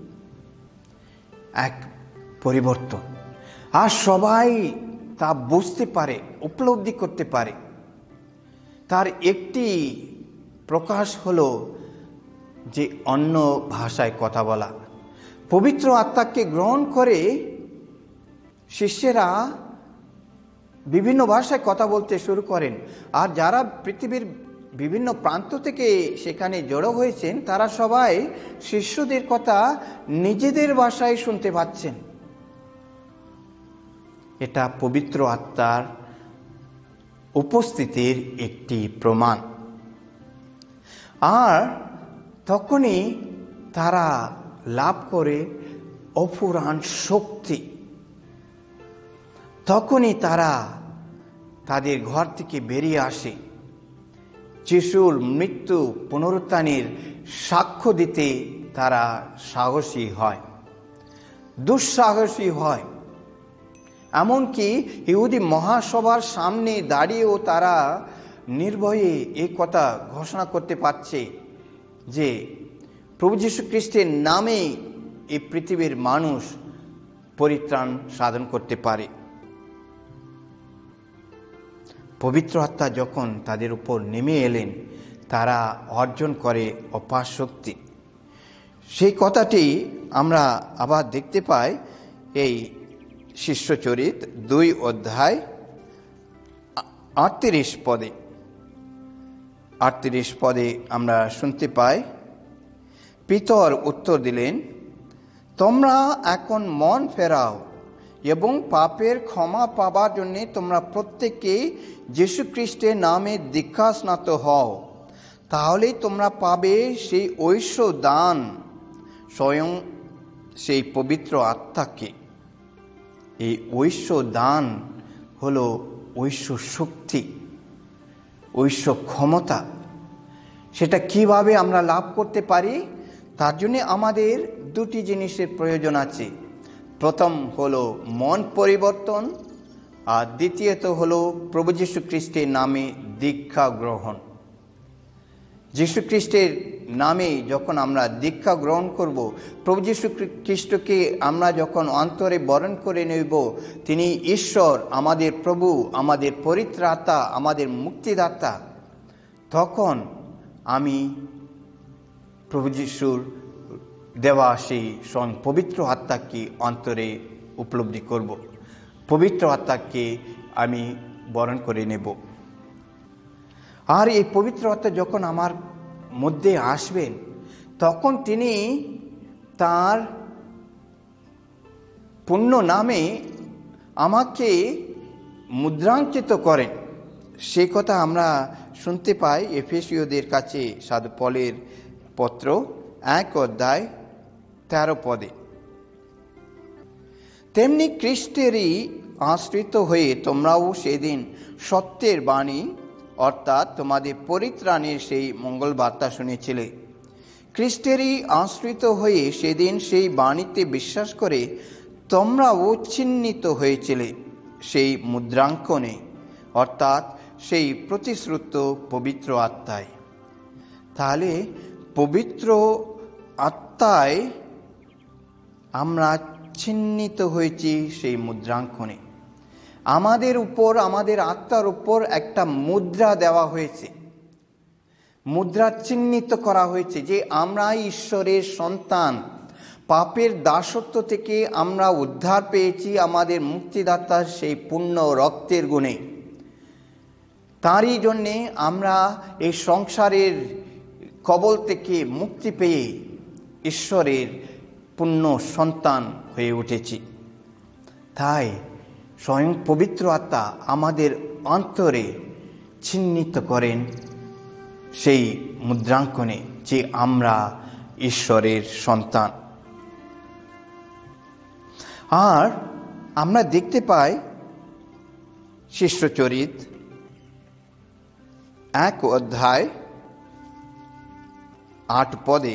এক পরিবর্তন। আর সবাই তা বুঝতে পারে, উপলব্ধি করতে পারে। তার একটি প্রকাশ হলো যে অন্য ভাষায় কথা বলা। পবিত্র আত্মাকে গ্রহণ করে শিষ্যেরা বিভিন্ন ভাষায় কথা বলতে শুরু করেন। আর যারা পৃথিবীর বিভিন্ন প্রান্ত থেকে সেখানে জড়ো হয়েছেন, তারা সবাই শিষ্যদের কথা নিজেদের ভাষায় শুনতে পাচ্ছেন। এটা পবিত্র আত্মার উপস্থিতির একটি প্রমাণ। আর তখনই তারা লাভ করে অফুরান শক্তি। তখনই তারা তাদের ঘর থেকে বেরিয়ে আসে, যিশুর মৃত্যু পুনরুত্থানের সাক্ষ্য দিতে তারা সাহসী হয়, দুঃসাহসী হয়। এমনকি ইহুদি মহাসভার সামনে দাঁড়িয়েও তারা নির্ভয়ে এই কথা ঘোষণা করতে পারছে যে প্রভু যীশু খ্রিস্টের নামে এই পৃথিবীর মানুষ পরিত্রাণ সাধন করতে পারে। পবিত্র আত্মা যখন তাদের উপর নেমে এলেন, তারা অর্জন করে অপার শক্তি। সেই কথাটি আমরা আবার দেখতে পাই এই শিষ্যচরিত 2 অধ্যায় 38 পদে। 38 পদে আমরা শুনতে পাই, পিতর উত্তর দিলেন, তোমরা এখন মন ফেরাও এবং পাপের ক্ষমা পাবার জন্য তোমরা প্রত্যেকেই যীশু খ্রিস্টের নামে দীক্ষা স্নাত হও, তাহলেই তোমরা পাবে সেই ঐশ্ব দান, স্বয়ং সেই পবিত্র আত্মাকে। এই ঐশ্ব দান হলো ঐশ্ব শক্তি, ঐশ্ব ক্ষমতা। সেটা কিভাবে আমরা লাভ করতে পারি? তার জন্য আমাদের দুটি জিনিসের প্রয়োজন আছে। প্রথম হলো মন পরিবর্তন, আর দ্বিতীয়ত হলো প্রভু যীশু খ্রিস্টের নামে দীক্ষা গ্রহণ। যীশু খ্রিস্টের নামে যখন আমরা দীক্ষা গ্রহণ করব, প্রভু যীশু খ্রিস্টকে আমরা যখন অন্তরে বরণ করে নেব, তিনি ঈশ্বর, আমাদের প্রভু, আমাদের পরিত্রাতা, আমাদের মুক্তিদাতা, তখন আমি প্রভু যীশুর দেওয়া সেই স্বয়ং পবিত্র আত্মাকে অন্তরে উপলব্ধি করব, পবিত্র আত্মাকে আমি বরণ করে নেব। আর এই পবিত্র আত্মা যখন আমার মধ্যে আসবেন, তখন তিনি তার পুণ্য নামে আমাকে মুদ্রাঙ্কিত করেন। সে কথা আমরা শুনতে পাই এফেসীয়দের কাছে সাধু পলের পত্র 1 অধ্যায় 13 পদে। তেমনি খ্রিস্টেরই আশ্রিত হয়ে তোমরাও সেদিন সত্যের বাণী অর্থাৎ তোমাদের পরিত্রাণের সেই মঙ্গল বার্তা শুনেছিলে। খ্রিস্টেরই আশ্রিত হয়ে সেদিন সেই বাণীতে বিশ্বাস করে তোমরাও চিহ্নিত হয়েছিলে সেই মুদ্রাঙ্কনে, অর্থাৎ সেই প্রতিশ্রুত পবিত্র আত্মায়। তাহলে পবিত্র আত্মায় আমরা চিহ্নিত হয়েছি সেই মুদ্রাঙ্কনে। আমাদের উপর, আমাদের আত্মার উপর একটা মুদ্রা দেওয়া হয়েছে, মুদ্রা চিহ্নিত করা হয়েছে যে আমরা ঈশ্বরের সন্তান। পাপের দাসত্ব থেকে আমরা উদ্ধার পেয়েছি আমাদের মুক্তিদাতার সেই পূর্ণ রক্তের গুণে। তারই জন্যে আমরা এই সংসারের কবল থেকে মুক্তি পেয়ে ঈশ্বরের পূর্ণ সন্তান হয়ে উঠেছি। তাই স্বয়ং পবিত্র আত্মা আমাদের অন্তরে চিহ্নিত করেন সেই মুদ্রাঙ্কনে যে আমরা ঈশ্বরের সন্তান। আর আমরা দেখতে পাই শিষ্যচরিত 1 অধ্যায় 8 পদে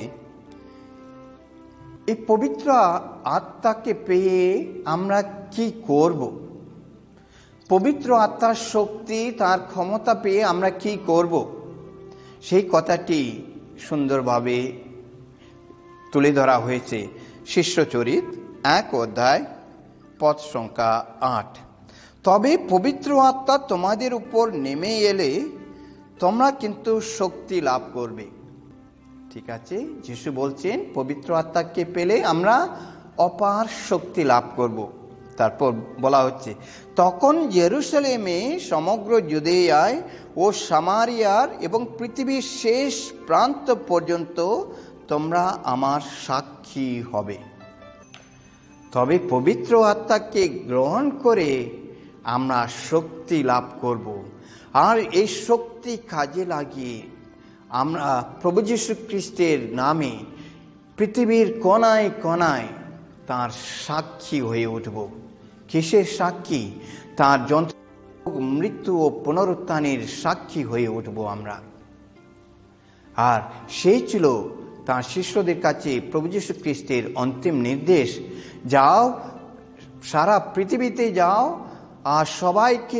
এই পবিত্র আত্মাকে পেয়ে আমরা কি করব, পবিত্র আত্মার শক্তি, তার ক্ষমতা পেয়ে আমরা কি করব, সেই কথাটি সুন্দরভাবে তুলে ধরা হয়েছে শিষ্যচরিত 1 অধ্যায় পদ সংখ্যা 8। তবে পবিত্র আত্মা তোমাদের উপর নেমে এলে তোমরা কিন্তু শক্তি লাভ করবে। ঠিক আছে, যিশু বলছেন পবিত্র আত্মাকে পেলে আমরা অপার শক্তি লাভ করব। তারপর বলা হচ্ছে, তখন জেরুসালেমে, সমগ্র জুদেয়ায় ও সামারিয়ার এবং পৃথিবীর শেষ প্রান্ত পর্যন্ত তোমরা আমার সাক্ষী হবে। তবে পবিত্র আত্মাকে গ্রহণ করে আমরা শক্তি লাভ করব, আর এই শক্তি কাজে লাগিয়ে আমরা প্রভু যীশু খ্রিস্টের নামে পৃথিবীর কোনায় কোনায় তার সাক্ষী হয়ে উঠব। কিসের সাক্ষী? তার যন্ত্রণা, মৃত্যু ও পুনরুত্থানের সাক্ষী হয়ে উঠব আমরা। আর সেই ছিল তার শিষ্যদের কাছে প্রভু যীশু খ্রিস্টের অন্তিম নির্দেশ, যাও, সারা পৃথিবীতে যাও আর সবাইকে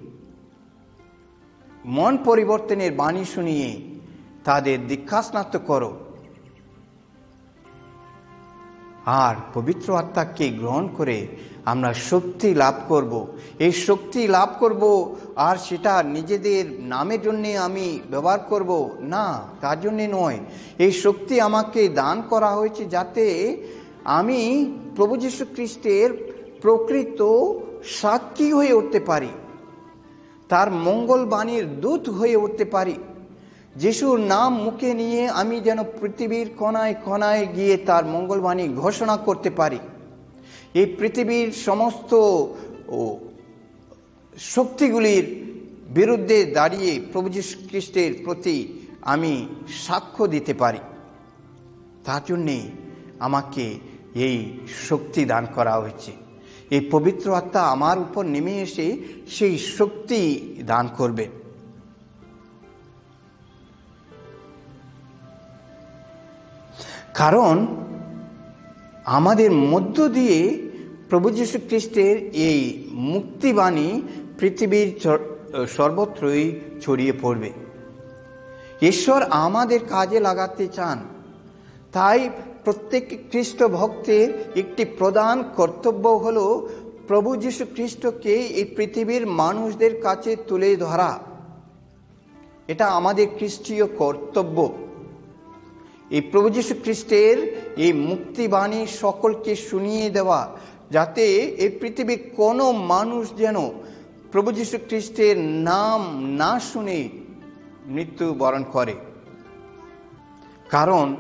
মন পরিবর্তনের বাণী শুনিয়ে তাদের দীক্ষাস্নাত করো। আর পবিত্র আত্মাকে গ্রহণ করে আমরা শক্তি লাভ করব। এই শক্তি লাভ করব আর সেটা নিজেদের নামের জন্যে আমি ব্যবহার করব না, তার জন্যে নয়। এই শক্তি আমাকে দান করা হয়েছে যাতে আমি প্রভু যীশু খ্রিস্টের প্রকৃত সাক্ষী হয়ে উঠতে পারি, তার মঙ্গল বাণীর দূত হয়ে উঠতে পারি। যিশুর নাম মুখে নিয়ে আমি যেন পৃথিবীর কোনায় কোনায় গিয়ে তার মঙ্গলবাণী ঘোষণা করতে পারি। এই পৃথিবীর সমস্ত শক্তিগুলির বিরুদ্ধে দাঁড়িয়ে প্রভু যীশু খ্রিস্টের প্রতি আমি সাক্ষ্য দিতে পারি। তার জন্যে আমাকে এই শক্তি দান করা হয়েছে। এই পবিত্র আত্মা আমার উপর নেমে এসে সেই শক্তি দান করবেন। কারণ আমাদের মধ্য দিয়ে প্রভু যীশু খ্রিস্টের এই মুক্তিবাণী পৃথিবীর সর্বত্রই ছড়িয়ে পড়বে। ঈশ্বর আমাদের কাজে লাগাতে চান। তাই প্রত্যেক খ্রিস্ট ভক্তের একটি প্রধান কর্তব্য হলো প্রভু যীশু খ্রিস্টকে এই পৃথিবীর মানুষদের কাছে তুলে ধরা। এটা আমাদের খ্রিস্টীয় কর্তব্য। এই প্রভু যীশু খ্রিস্টের এই মুক্তিবাণী সকলকে শুনিয়ে দেওয়া, যাতে এই পৃথিবীর কোনো মানুষ যেন প্রভু যীশু খ্রিস্টের নাম না শুনে মৃত্যুবরণ করে। কারণ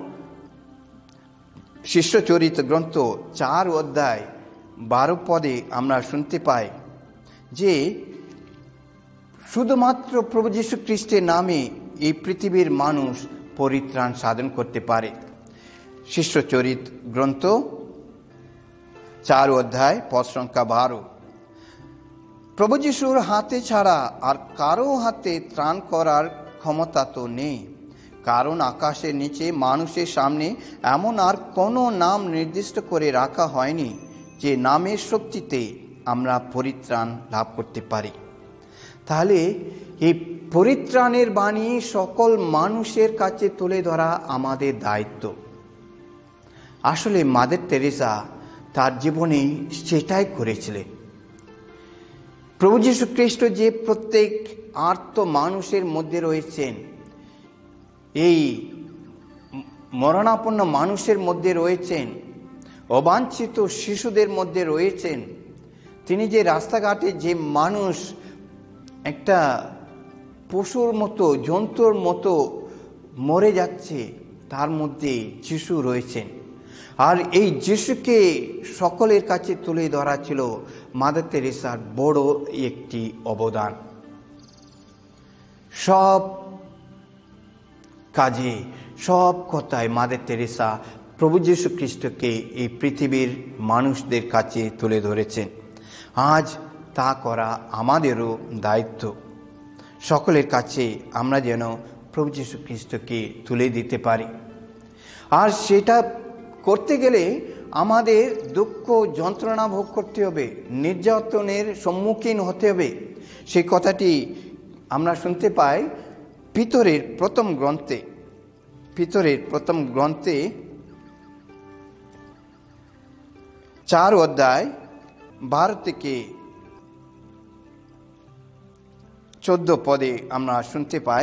শিষ্যচরিত গ্রন্থ 4 অধ্যায় 12 পদে আমরা শুনতে পাই যে শুধুমাত্র প্রভু যীশু খ্রিস্টের নামে এই পৃথিবীর মানুষ পরিত্রাণ সাধন করতে পারে। শিষ্যচরিত গ্রন্থ 4 অধ্যায় পদ সংখ্যা 12, প্রভু যিশুর হাতে ছাড়া আর কারো হাতে ত্রাণ করার ক্ষমতা তো নেই, কারণ আকাশের নিচে মানুষের সামনে এমন আর কোনো নাম নির্দিষ্ট করে রাখা হয়নি যে নামের শক্তিতে আমরা পরিত্রাণ লাভ করতে পারি। তাহলে এই পরিত্রাণের বাণী সকল মানুষের কাছে তুলে ধরা আমাদের দায়িত্ব। আসলে মাদার তেরেসা তার জীবনে সেটাই করেছিলেন। প্রভু যীশু খ্রিস্ট যে প্রত্যেক আর্ত মানুষের মধ্যে রয়েছেন, এই মরণাপন্ন মানুষের মধ্যে রয়েছেন, অবাঞ্ছিত শিশুদের মধ্যে রয়েছেন, তিনি যে রাস্তাঘাটে যে মানুষ একটা পশুর মতো জন্তুর মতো মরে যাচ্ছে, তার মধ্যে যিশু রয়েছেন। আর এই যিশুকে সকলের কাছে তুলে ধরা ছিল মাদার তেরেসার বড় একটি অবদান। সব কাজে, সব কথায় মাদার তেরেসা প্রভু যীশু খ্রিস্টকে এই পৃথিবীর মানুষদের কাছে তুলে ধরেছেন। আজ তা করা আমাদেরও দায়িত্ব। সকলের কাছে আমরা যেন প্রভু যীশু খ্রিস্টকে তুলে দিতে পারি। আর সেটা করতে গেলে আমাদের দুঃখ যন্ত্রণা ভোগ করতে হবে, নির্যাতনের সম্মুখীন হতে হবে। সেই কথাটি আমরা শুনতে পাই পিতরের প্রথম গ্রন্থে 4 অধ্যায় 12 থেকে 14 পদে আমরা শুনতে পাই,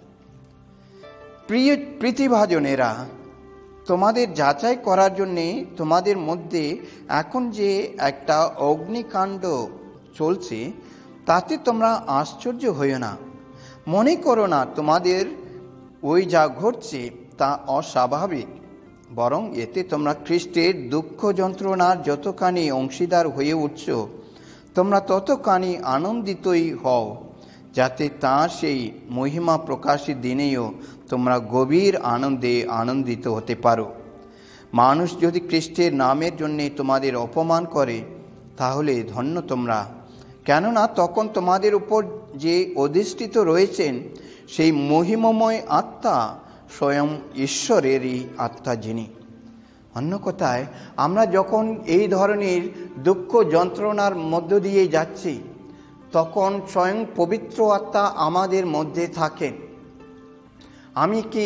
প্রিয় প্রতিভাজনেরা, তোমাদের যাচাই করার জন্যে তোমাদের মধ্যে এখন যে একটা অগ্নিকাণ্ড চলছে, তাতে তোমরা আশ্চর্য হইও না। মনে করো না তোমাদের ওই যা ঘটছে তা অস্বাভাবিক, বরং এতে তোমরা খ্রিস্টের দুঃখ যন্ত্রণার যতখানি অংশীদার হয়ে উঠছ, তোমরা ততখানি আনন্দিতই হও, যাতে তাঁর সেই মহিমা প্রকাশের দিনেও তোমরা গভীর আনন্দে আনন্দিত হতে পারো। মানুষ যদি খ্রিস্টের নামের জন্যে তোমাদের অপমান করে, তাহলে ধন্য তোমরা, কেননা তখন তোমাদের উপর যে অধিষ্ঠিত রয়েছেন সেই মহিমময় আত্মা স্বয়ং ঈশ্বরেরই আত্মা যিনি। অন্য কথায়, আমরা যখন এই ধরনের দুঃখ যন্ত্রণার মধ্য দিয়ে যাচ্ছি, তখন স্বয়ং পবিত্র আত্মা আমাদের মধ্যে থাকেন। আমি কি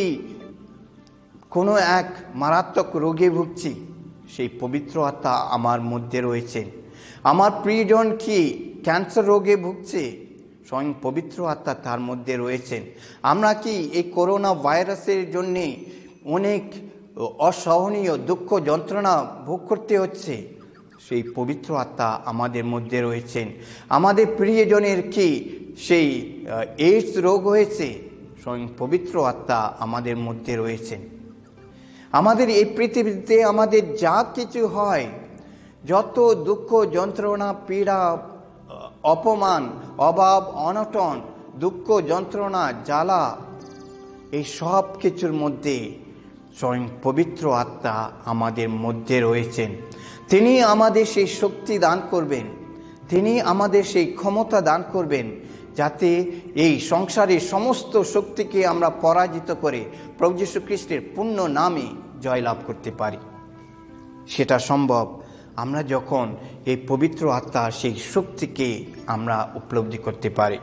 কোনো এক মারাত্মক রোগে ভুগছি, সেই পবিত্র আত্মা আমার মধ্যে রয়েছেন। আমার প্রিয়জন কি ক্যান্সার রোগে ভুগছে, স্বয়ং পবিত্র আত্মা তার মধ্যে রয়েছেন। আমরা কি এই করোনা ভাইরাসের জন্যে অনেক অসহনীয় দুঃখ যন্ত্রণা ভোগ করতে হচ্ছে, সেই পবিত্র আত্মা আমাদের মধ্যে রয়েছেন। আমাদের প্রিয়জনের কি সেই এইডস রোগ হয়েছে, স্বয়ং পবিত্র আত্মা আমাদের মধ্যে রয়েছেন। আমাদের এই পৃথিবীতে আমাদের যা কিছু হয়, যত দুঃখ যন্ত্রণা পীড়া অপমান অভাব অনটন দুঃখ যন্ত্রণা জ্বালা, এই সব কিছুর মধ্যে স্বয়ং পবিত্র আত্মা আমাদের মধ্যে রয়েছেন। তিনি আমাদের সেই শক্তি দান করবেন, তিনি আমাদের সেই ক্ষমতা দান করবেন, যাতে এই সংসারের সমস্ত শক্তিকে আমরা পরাজিত করে প্রভু যীশু খ্রিস্টের পূর্ণ নামে জয়লাভ করতে পারি। সেটা সম্ভব আমরা যখন এই পবিত্র আত্মার সেই শক্তিকে আমরা উপলব্ধি করতে পারি।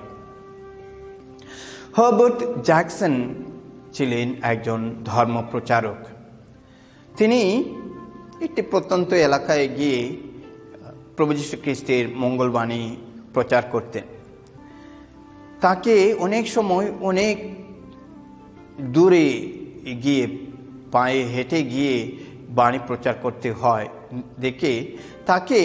হার্বার্ট জ্যাকসন ছিলেন একজন ধর্মপ্রচারক। তিনি একটি প্রত্যন্ত এলাকায় গিয়ে প্রভু যীশু খ্রিস্টের মঙ্গলবাণী প্রচার করতেন। তাকে অনেক সময় অনেক দূরে গিয়ে পায়ে হেঁটে গিয়ে বাণী প্রচার করতে হয় দেখে তাকে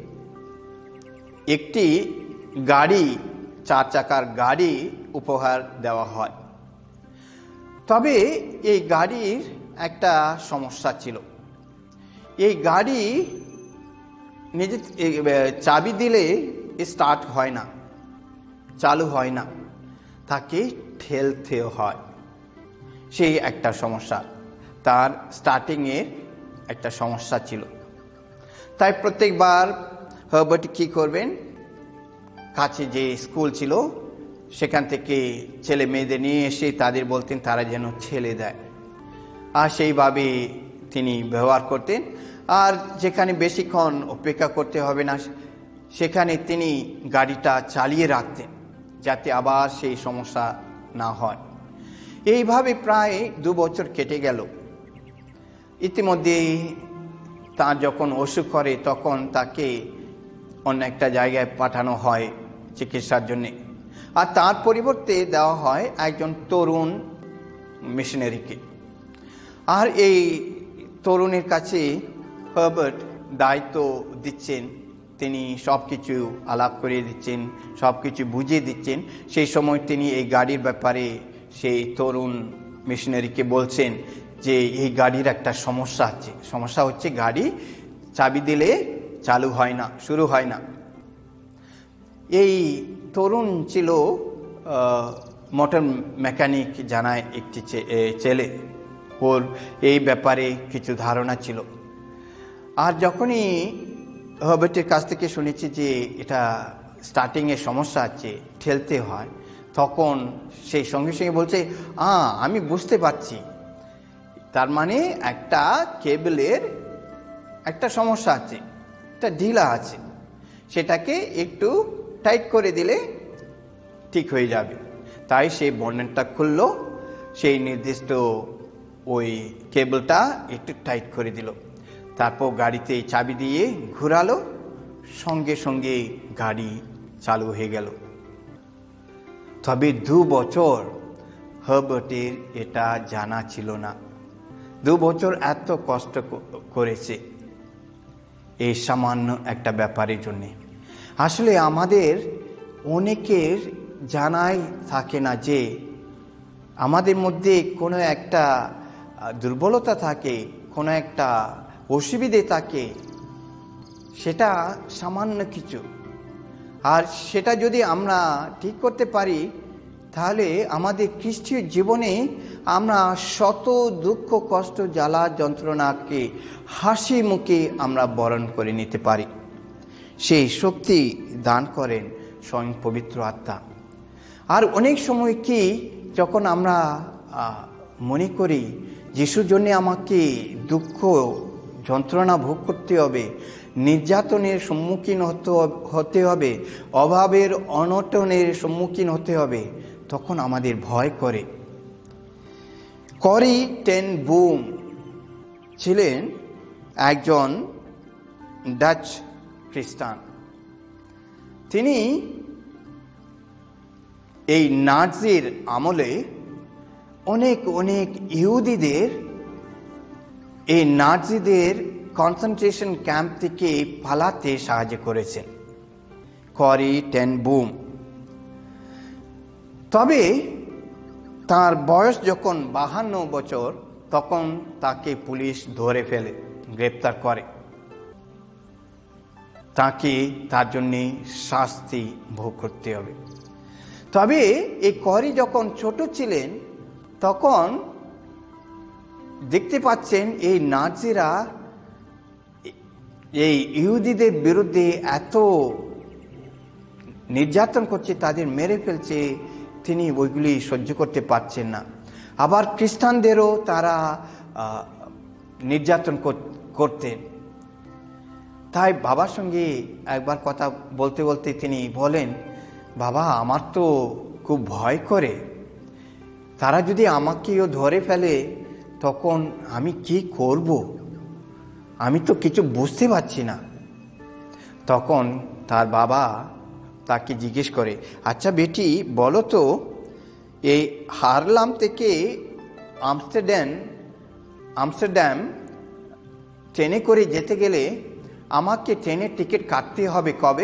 একটি গাড়ি, 4 চাকার গাড়ি উপহার দেওয়া হয়। তবে এই গাড়ির একটা সমস্যা ছিল। এই গাড়ি নিজে চাবি দিলে স্টার্ট হয় না, চালু হয় না, তাকে ঠেলতে হয়। সেই একটা সমস্যা, তার স্টার্টিংয়ের একটা সমস্যা ছিল। তাই প্রত্যেকবার হার্বার্ট কী করবেন, কাছে যে স্কুল ছিল সেখান থেকে ছেলে মেয়েদের নিয়ে এসে তাদের বলতেন তারা যেন ছেলে দেয়, আর সেইভাবে তিনি ব্যবহার করতেন। আর যেখানে বেশিক্ষণ অপেক্ষা করতে হবে না সেখানে তিনি গাড়িটা চালিয়ে রাখতেন যাতে আবার সেই সমস্যা না হয়। এইভাবে প্রায় 2 বছর কেটে গেল। ইতিমধ্যে তার যখন অসুখ করে তখন তাকে অন্য একটা জায়গায় পাঠানো হয় চিকিৎসার জন্যে, আর তার পরিবর্তে দেওয়া হয় একজন তরুণ মিশনারিকে। আর এই তরুণের কাছে হার্বার্ট দায়িত্ব দিচ্ছেন, তিনি সব কিছু আলাপ করিয়ে দিচ্ছেন, সব কিছু বুঝিয়ে দিচ্ছেন। সেই সময় তিনি এই গাড়ির ব্যাপারে সেই তরুণ মিশনারিকে বলছেন যে এই গাড়ির একটা সমস্যা আছে, সমস্যা হচ্ছে গাড়ি চাবি দিলে চালু হয় না, শুরু হয় না। এই তরুণ ছিল মোটর মেকানিক জানায় একটি ছেলে, ওর এই ব্যাপারে কিছু ধারণা ছিল। আর যখনই হার্বার্টের কাছ থেকে শুনেছি যে এটা স্টার্টিংয়ে সমস্যা আছে, ঠেলতে হয়, তখন সেই সঙ্গে সঙ্গে বলছে আমি বুঝতে পারছি, তার মানে একটা কেবলের একটা সমস্যা আছে, একটা ঢিলা আছে, সেটাকে একটু টাইট করে দিলে ঠিক হয়ে যাবে। তাই সেই বন্ডেলটা খুললো, সেই নির্দিষ্ট ওই কেবলটা একটু টাইট করে দিল, তারপর গাড়িতে চাবি দিয়ে ঘোরালো, সঙ্গে সঙ্গে গাড়ি চালু হয়ে গেল। তবে 2 বছর হার্বার্টের এটা জানা ছিল না। 2 বছর এত কষ্ট করেছে এই সামান্য একটা ব্যাপারের জন্যে। আসলে আমাদের অনেকের জানাই থাকে না যে আমাদের মধ্যে কোনো একটা দুর্বলতা থাকে, কোনো একটা অসুবিধে থাকে, সেটা সামান্য কিছু, আর সেটা যদি আমরা ঠিক করতে পারি তাহলে আমাদের খ্রিস্টীয় জীবনে আমরা শত দুঃখ কষ্ট জ্বালা যন্ত্রণাকে হাসি মুখে আমরা বরণ করে নিতে পারি। সেই শক্তি দান করেন স্বয়ং পবিত্র আত্মা। আর অনেক সময় কি যখন আমরা মনে করি যিশুর জন্য আমাকে দুঃখ যন্ত্রণা ভোগ করতে হবে, নির্যাতনের সম্মুখীন হতে হবে, অভাবের অনটনের সম্মুখীন হতে হবে, তখন আমাদের ভয় করে। করি টেন বুম ছিলেন একজন ডাচ খ্রিস্টান। তিনি এই নাৎসির আমলে অনেক ইহুদিদের এই নাৎসিদের কনসেন্ট্রেশন ক্যাম্প থেকে পালাতে সাহায্য করেছেন করি টেন বুম। তবে তার বয়স যখন 52 বছর তখন তাকে পুলিশ ধরে ফেলে, গ্রেপ্তার করে, তাকে তার জন্যে শাস্তি ভোগ করতে হবে। তবে এই করি যখন ছোট ছিলেন তখন দেখতে পাচ্ছেন এই নাৎসিরা এই ইহুদিদের বিরুদ্ধে এত নির্যাতন করছে, তাদের মেরে ফেলছে, তিনি ওইগুলি সহ্য করতে পারছেন না। আবার খ্রিস্টানদেরও তারা নির্যাতন করতেন। তাই বাবার সঙ্গে একবার কথা বলতে বলতে তিনি বলেন, বাবা আমার তো খুব ভয় করে, তারা যদি আমাকেও ধরে ফেলে তখন আমি কি করব, আমি তো কিছু বুঝতে পারছি না। তখন তার বাবা তাকে জিজ্ঞেস করে, আচ্ছা বেটি বলো তো, এই হারলাম থেকে আমস্টারডাম ট্রেনে করে যেতে গেলে আমাকে ট্রেনের টিকিট কাটতে হবে কবে?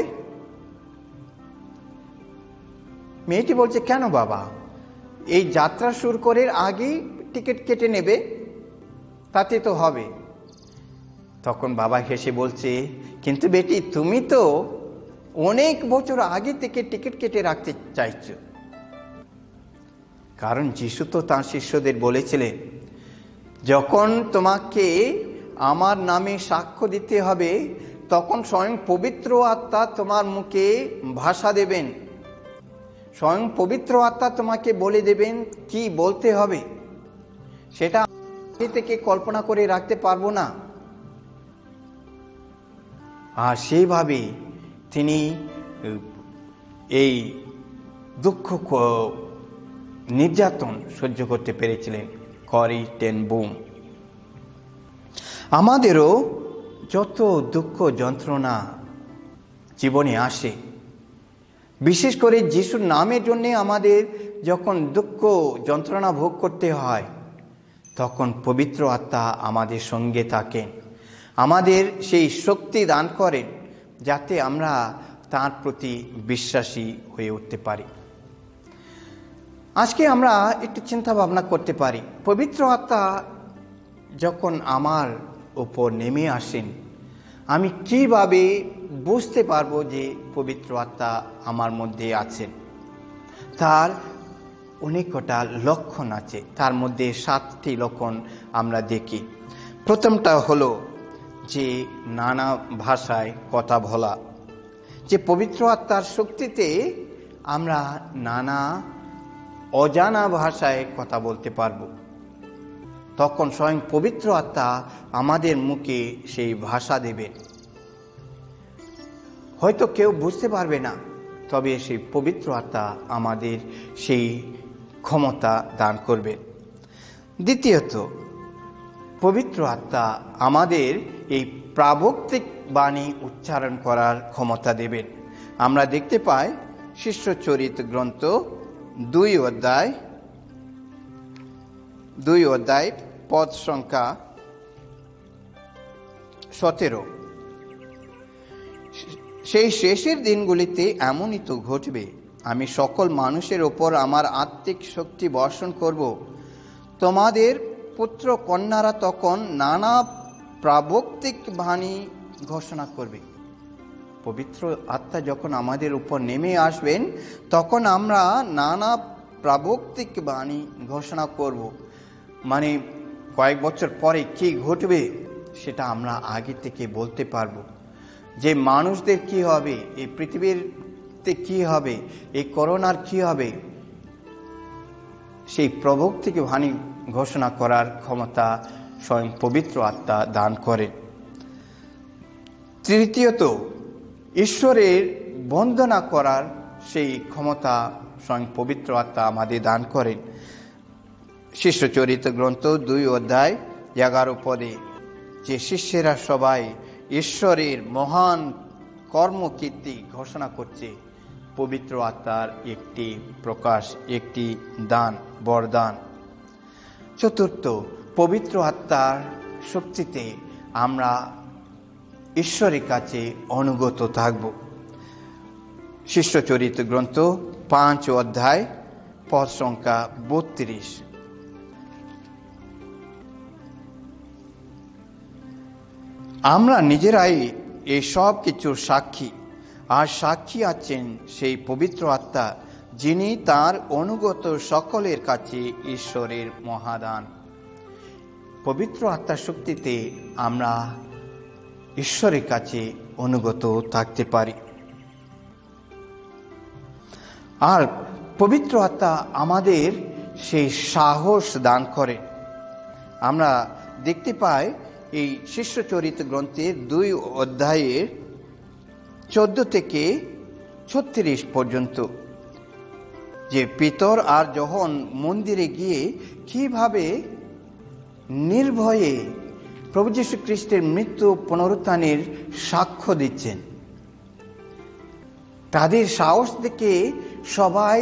মেয়েটি বলছে, কেন বাবা, এই যাত্রা শুরু করার আগেই টিকিট কেটে নেবে, তাতে তো হবে। তখন বাবা হেসে বলছে, কিন্তু বেটি তুমি তো অনেক বছর আগে থেকে টিকিট কেটে রাখতে চাইছ। কারণ যিশু তো তাঁর শিষ্যদের বলেছিলেন, যখন তোমাকে আমার নামে সাক্ষ্য দিতে হবে তখন স্বয়ং পবিত্র আত্মা তোমার মুখে ভাষা দেবেন। স্বয়ং পবিত্র আত্মা তোমাকে বলে দেবেন কি বলতে হবে। সেটা আগে থেকে কল্পনা করে রাখতে পারবো না। আর সেইভাবে তিনি এই দুঃখ নির্যাতন সহ্য করতে পেরেছিলেন। করি টেন বুম। আমাদেরও যত দুঃখ যন্ত্রণা জীবনে আসে, বিশেষ করে যিশুর নামের জন্যে আমাদের যখন দুঃখ যন্ত্রণা ভোগ করতে হয়, তখন পবিত্র আত্মা আমাদের সঙ্গে থাকেন, আমাদের সেই শক্তি দান করেন যাতে আমরা তার প্রতি বিশ্বাসী হয়ে উঠতে পারি। আজকে আমরা একটু চিন্তা ভাবনা করতে পারি, পবিত্র আত্মা যখন আমার উপর নেমে আসেন, আমি কিভাবে বুঝতে পারবো যে পবিত্র আত্মা আমার মধ্যে আছেন। তার অনেক কটা লক্ষণ আছে, তার মধ্যে 7টি লক্ষণ আমরা দেখি। প্রথমটা হলো যে নানা ভাষায় কথা বলা। যে পবিত্র আত্মার শক্তিতে আমরা নানা অজানা ভাষায় কথা বলতে পারবো। তখন স্বয়ং পবিত্র আত্মা আমাদের মুখে সেই ভাষা দেবেন। হয়তো কেউ বুঝতে পারবে না, তবে সেই পবিত্র আত্মা আমাদের সেই ক্ষমতা দান করবেন। দ্বিতীয়ত, পবিত্র আত্মা আমাদের এই প্রাবক্তিক বাণী উচ্চারণ করার ক্ষমতা দেবেন। আমরা দেখতে পাই শিষ্যচরিত গ্রন্থ 2 অধ্যায় পদ সংখ্যা 17। সেই শেষের দিনগুলিতে এমনই তো ঘটবে, আমি সকল মানুষের ওপর আমার আত্মিক শক্তি বর্ষণ করব। তোমাদের পুত্র কন্যারা তখন নানা প্রাবক্তিক বাণী ঘোষণা করবে। পবিত্র আত্মা যখন আমাদের উপর নেমে আসবেন, তখন আমরা নানা প্রাবক্তিক বাণী ঘোষণা করব। মানে কয়েক বছর পরে কি ঘটবে সেটা আমরা আগে থেকে বলতে পারবো। যে মানুষদের কি হবে, এই পৃথিবীতে কি হবে, এই করোনার কি হবে, সেই প্রাবক্তিক বাণী ঘোষণা করার ক্ষমতা স্বয়ং পবিত্র আত্মা দান করেন। তৃতীয়ত, ঈশ্বরের বন্দনা করার সেই ক্ষমতা স্বয়ং পবিত্র আত্মা আমাদের দান করেন। শিষ্যচরিত গ্রন্থ 2 অধ্যায় 11 পদে যে শিষ্যেরা সবাই ঈশ্বরের মহান কর্মকীর্তি ঘোষণা করছে, পবিত্র আত্মার একটি প্রকাশ, একটি দান, বরদান। চতুর্থ, পবিত্র আত্মার শক্তিতে আমরা ঈশ্বরের কাছে অনুগত থাকব। শিষ্যচরিত গ্রন্থ 5 অধ্যায় পদ সংখ্যা 32। আমরা নিজেরাই এই সব কিছুর সাক্ষী, আর সাক্ষী আছেন সেই পবিত্র আত্মা, যিনি তার অনুগত সকলের কাছে ঈশ্বরের মহাদান। পবিত্র আত্মার শক্তিতে আমরা ঈশ্বরের কাছে অনুগত থাকতে পারি। আর পবিত্র আত্মা আমাদের সেই সাহস দান করে। আমরা দেখতে পাই এই শিষ্যচরিত গ্রন্থের 2 অধ্যায়ের 14 থেকে 36 পর্যন্ত, যে পিতর আর যখন মন্দিরে গিয়ে কিভাবে নির্ভয়ে প্রভু যীশু খ্রিস্টের মৃত্যু পুনরুত্থানের সাক্ষ্য দিচ্ছেন। তাদের সাহস দেখে সবাই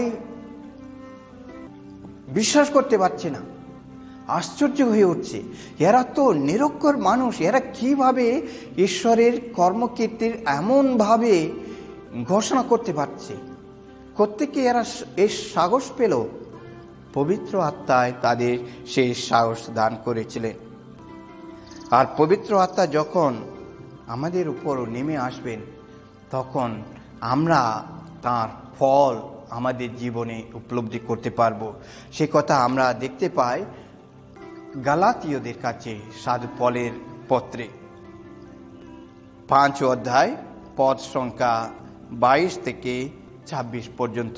বিশ্বাস করতে পারছে না, আশ্চর্য হয়ে উঠছে। এরা তো নিরক্ষর মানুষ, এরা কিভাবে ঈশ্বরের কর্মকীর্তির এমনভাবে ঘোষণা করতে পারছে, কোত্থেকে এরা এই সাহস পেল? পবিত্র আত্মায় তাদের সেই সাহস দান করেছিলেন। আর পবিত্র আত্মা যখন আমাদের উপর নেমে আসবেন, তখন আমরা তার ফল আমাদের জীবনে উপলব্ধি করতে পারবো। সে কথা আমরা দেখতে পাই গালাতীয়দের কাছে সাধু পলের পত্রে 5 অধ্যায় পদ সংখ্যা 22 থেকে 26 পর্যন্ত।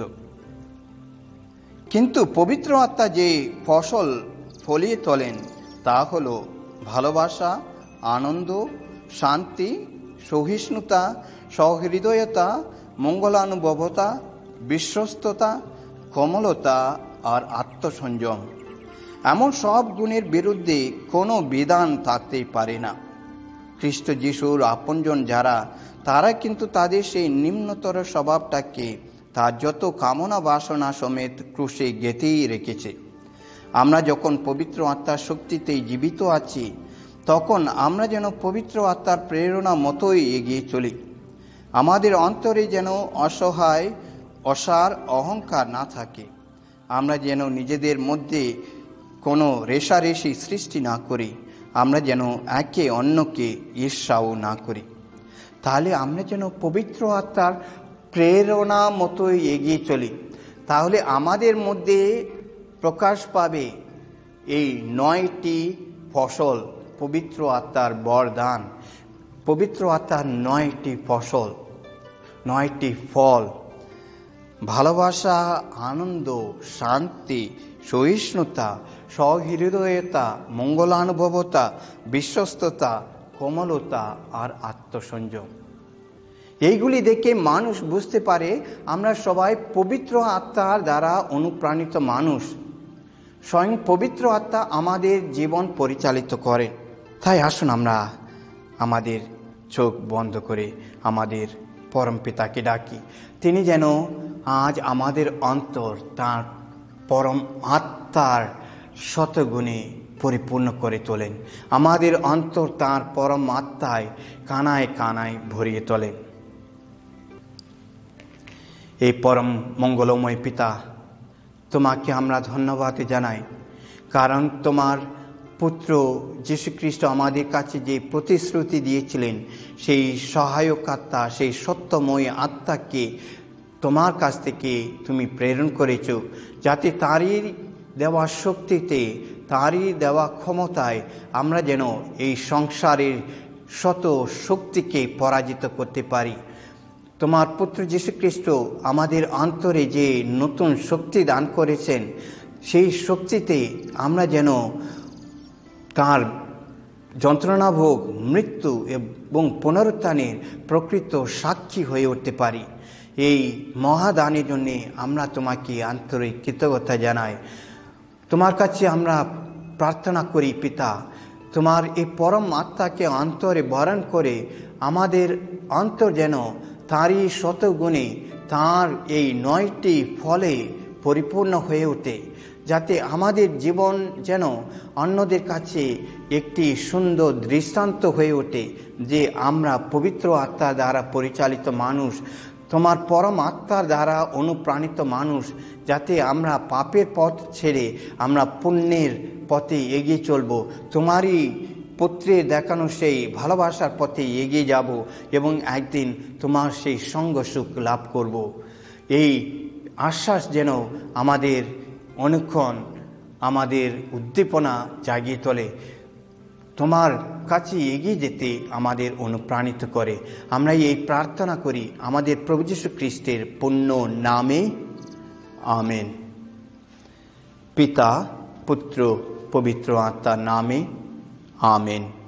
কিন্তু পবিত্র আত্মা যে ফসল ফলিয়ে তোলেন তা হল ভালোবাসা, আনন্দ, শান্তি, সহিষ্ণুতা, সহৃদয়তা, মঙ্গলানুভবতা, বিশ্বস্ততা, কোমলতা আর আত্মসংযম। এমন সব গুণের বিরুদ্ধে কোনো বিধান থাকতেই পারে না। খ্রিস্ট যিশুর আপনজন যারা, তারা কিন্তু তাদের সেই নিম্নতর স্বভাবটাকে তার যত কামনা বাসনা সমেত ক্রুশে গেঁথেই রেখেছে। আমরা যখন পবিত্র আত্মার শক্তিতে জীবিত আছি, তখন আমরা যেন পবিত্র আত্মার প্রেরণা মতোই এগিয়ে চলি। আমাদের অন্তরে যেন অসহায় অসার অহংকার না থাকে। আমরা যেন নিজেদের মধ্যে কোনো রেষারেষি সৃষ্টি না করি। আমরা যেন একে অন্যকে ঈর্ষাও না করি। তাহলে আমরা যেন পবিত্র আত্মার প্রেরণা মতোই এগিয়ে চলি। তাহলে আমাদের মধ্যে প্রকাশ পাবে এই 9টি ফসল, পবিত্র আত্মার বরদান, পবিত্র আত্মার 9টি ফসল, 9টি ফল: ভালোবাসা, আনন্দ, শান্তি, সহিষ্ণুতা, সহৃদয়তা, মঙ্গলানুভবতা, বিশ্বস্ততা, কোমলতা আর আত্মসংযম। এইগুলি দেখে মানুষ বুঝতে পারে আমরা সবাই পবিত্র আত্মার দ্বারা অনুপ্রাণিত মানুষ। স্বয়ং পবিত্র আত্মা আমাদের জীবন পরিচালিত করে। তাই আসুন আমরা আমাদের চোখ বন্ধ করে আমাদের পরম পিতাকে ডাকি। তিনি যেন আজ আমাদের অন্তর তাঁর পরম আত্মার শতগুণে পরিপূর্ণ করে তোলেন। আমাদের অন্তর তাঁর পরম আত্মায় কানায় কানায় ভরিয়ে তোলেন। এই পরম মঙ্গলময় পিতা, তোমাকে আমরা ধন্যবাদ জানাই, কারণ তোমার পুত্র যীশুখ্রিস্ট আমাদের কাছে যে প্রতিশ্রুতি দিয়েছিলেন, সেই সহায়ক আত্মা, সেই সত্যময় আত্মাকে তোমার কাছ থেকে তুমি প্রেরণ করেছ, যাতে তারই দেওয়া শক্তিতে, তারই দেওয়া ক্ষমতায় আমরা যেন এই সংসারের শত শক্তিকে পরাজিত করতে পারি। তোমার পুত্র যীশুখ্রিস্ট আমাদের অন্তরে যে নতুন শক্তি দান করেছেন, সেই শক্তিতে আমরা যেন তাঁর যন্ত্রণাভোগ, মৃত্যু এবং পুনরুত্থানের প্রকৃত সাক্ষী হয়ে উঠতে পারি। এই মহাদানের জন্যে আমরা তোমাকে আন্তরিক কৃতজ্ঞতা জানাই। তোমার কাছে আমরা প্রার্থনা করি পিতা, তোমার এই পরম আত্মাকে অন্তরে বরণ করে আমাদের অন্তর যেন তাঁরই শতগুণে, তাঁর এই 9টি ফলে পরিপূর্ণ হয়ে ওঠে, যাতে আমাদের জীবন যেন অন্যদের কাছে একটি সুন্দর দৃষ্টান্ত হয়ে ওঠে যে আমরা পবিত্র আত্মা দ্বারা পরিচালিত মানুষ, তোমার পরম আত্মার দ্বারা অনুপ্রাণিত মানুষ, যাতে আমরা পাপের পথ ছেড়ে আমরা পুণ্যের পথে এগিয়ে চলব, তোমারই পুত্রের দেখানো সেই ভালোবাসার পথে এগিয়ে যাব এবং একদিন তোমার সেই সঙ্গ সুখ লাভ করব। এই আশ্বাস যেন আমাদের অনুক্ষণ, আমাদের উদ্দীপনা জাগিয়ে তোলে, তোমার কাছে এগিয়ে যেতে আমাদের অনুপ্রাণিত করে। আমরা এই প্রার্থনা করি আমাদের প্রভু যীশু খ্রিস্টের পুণ্য নামে, আমেন। পিতা, পুত্র, পবিত্র আত্মার নামে, আমেন।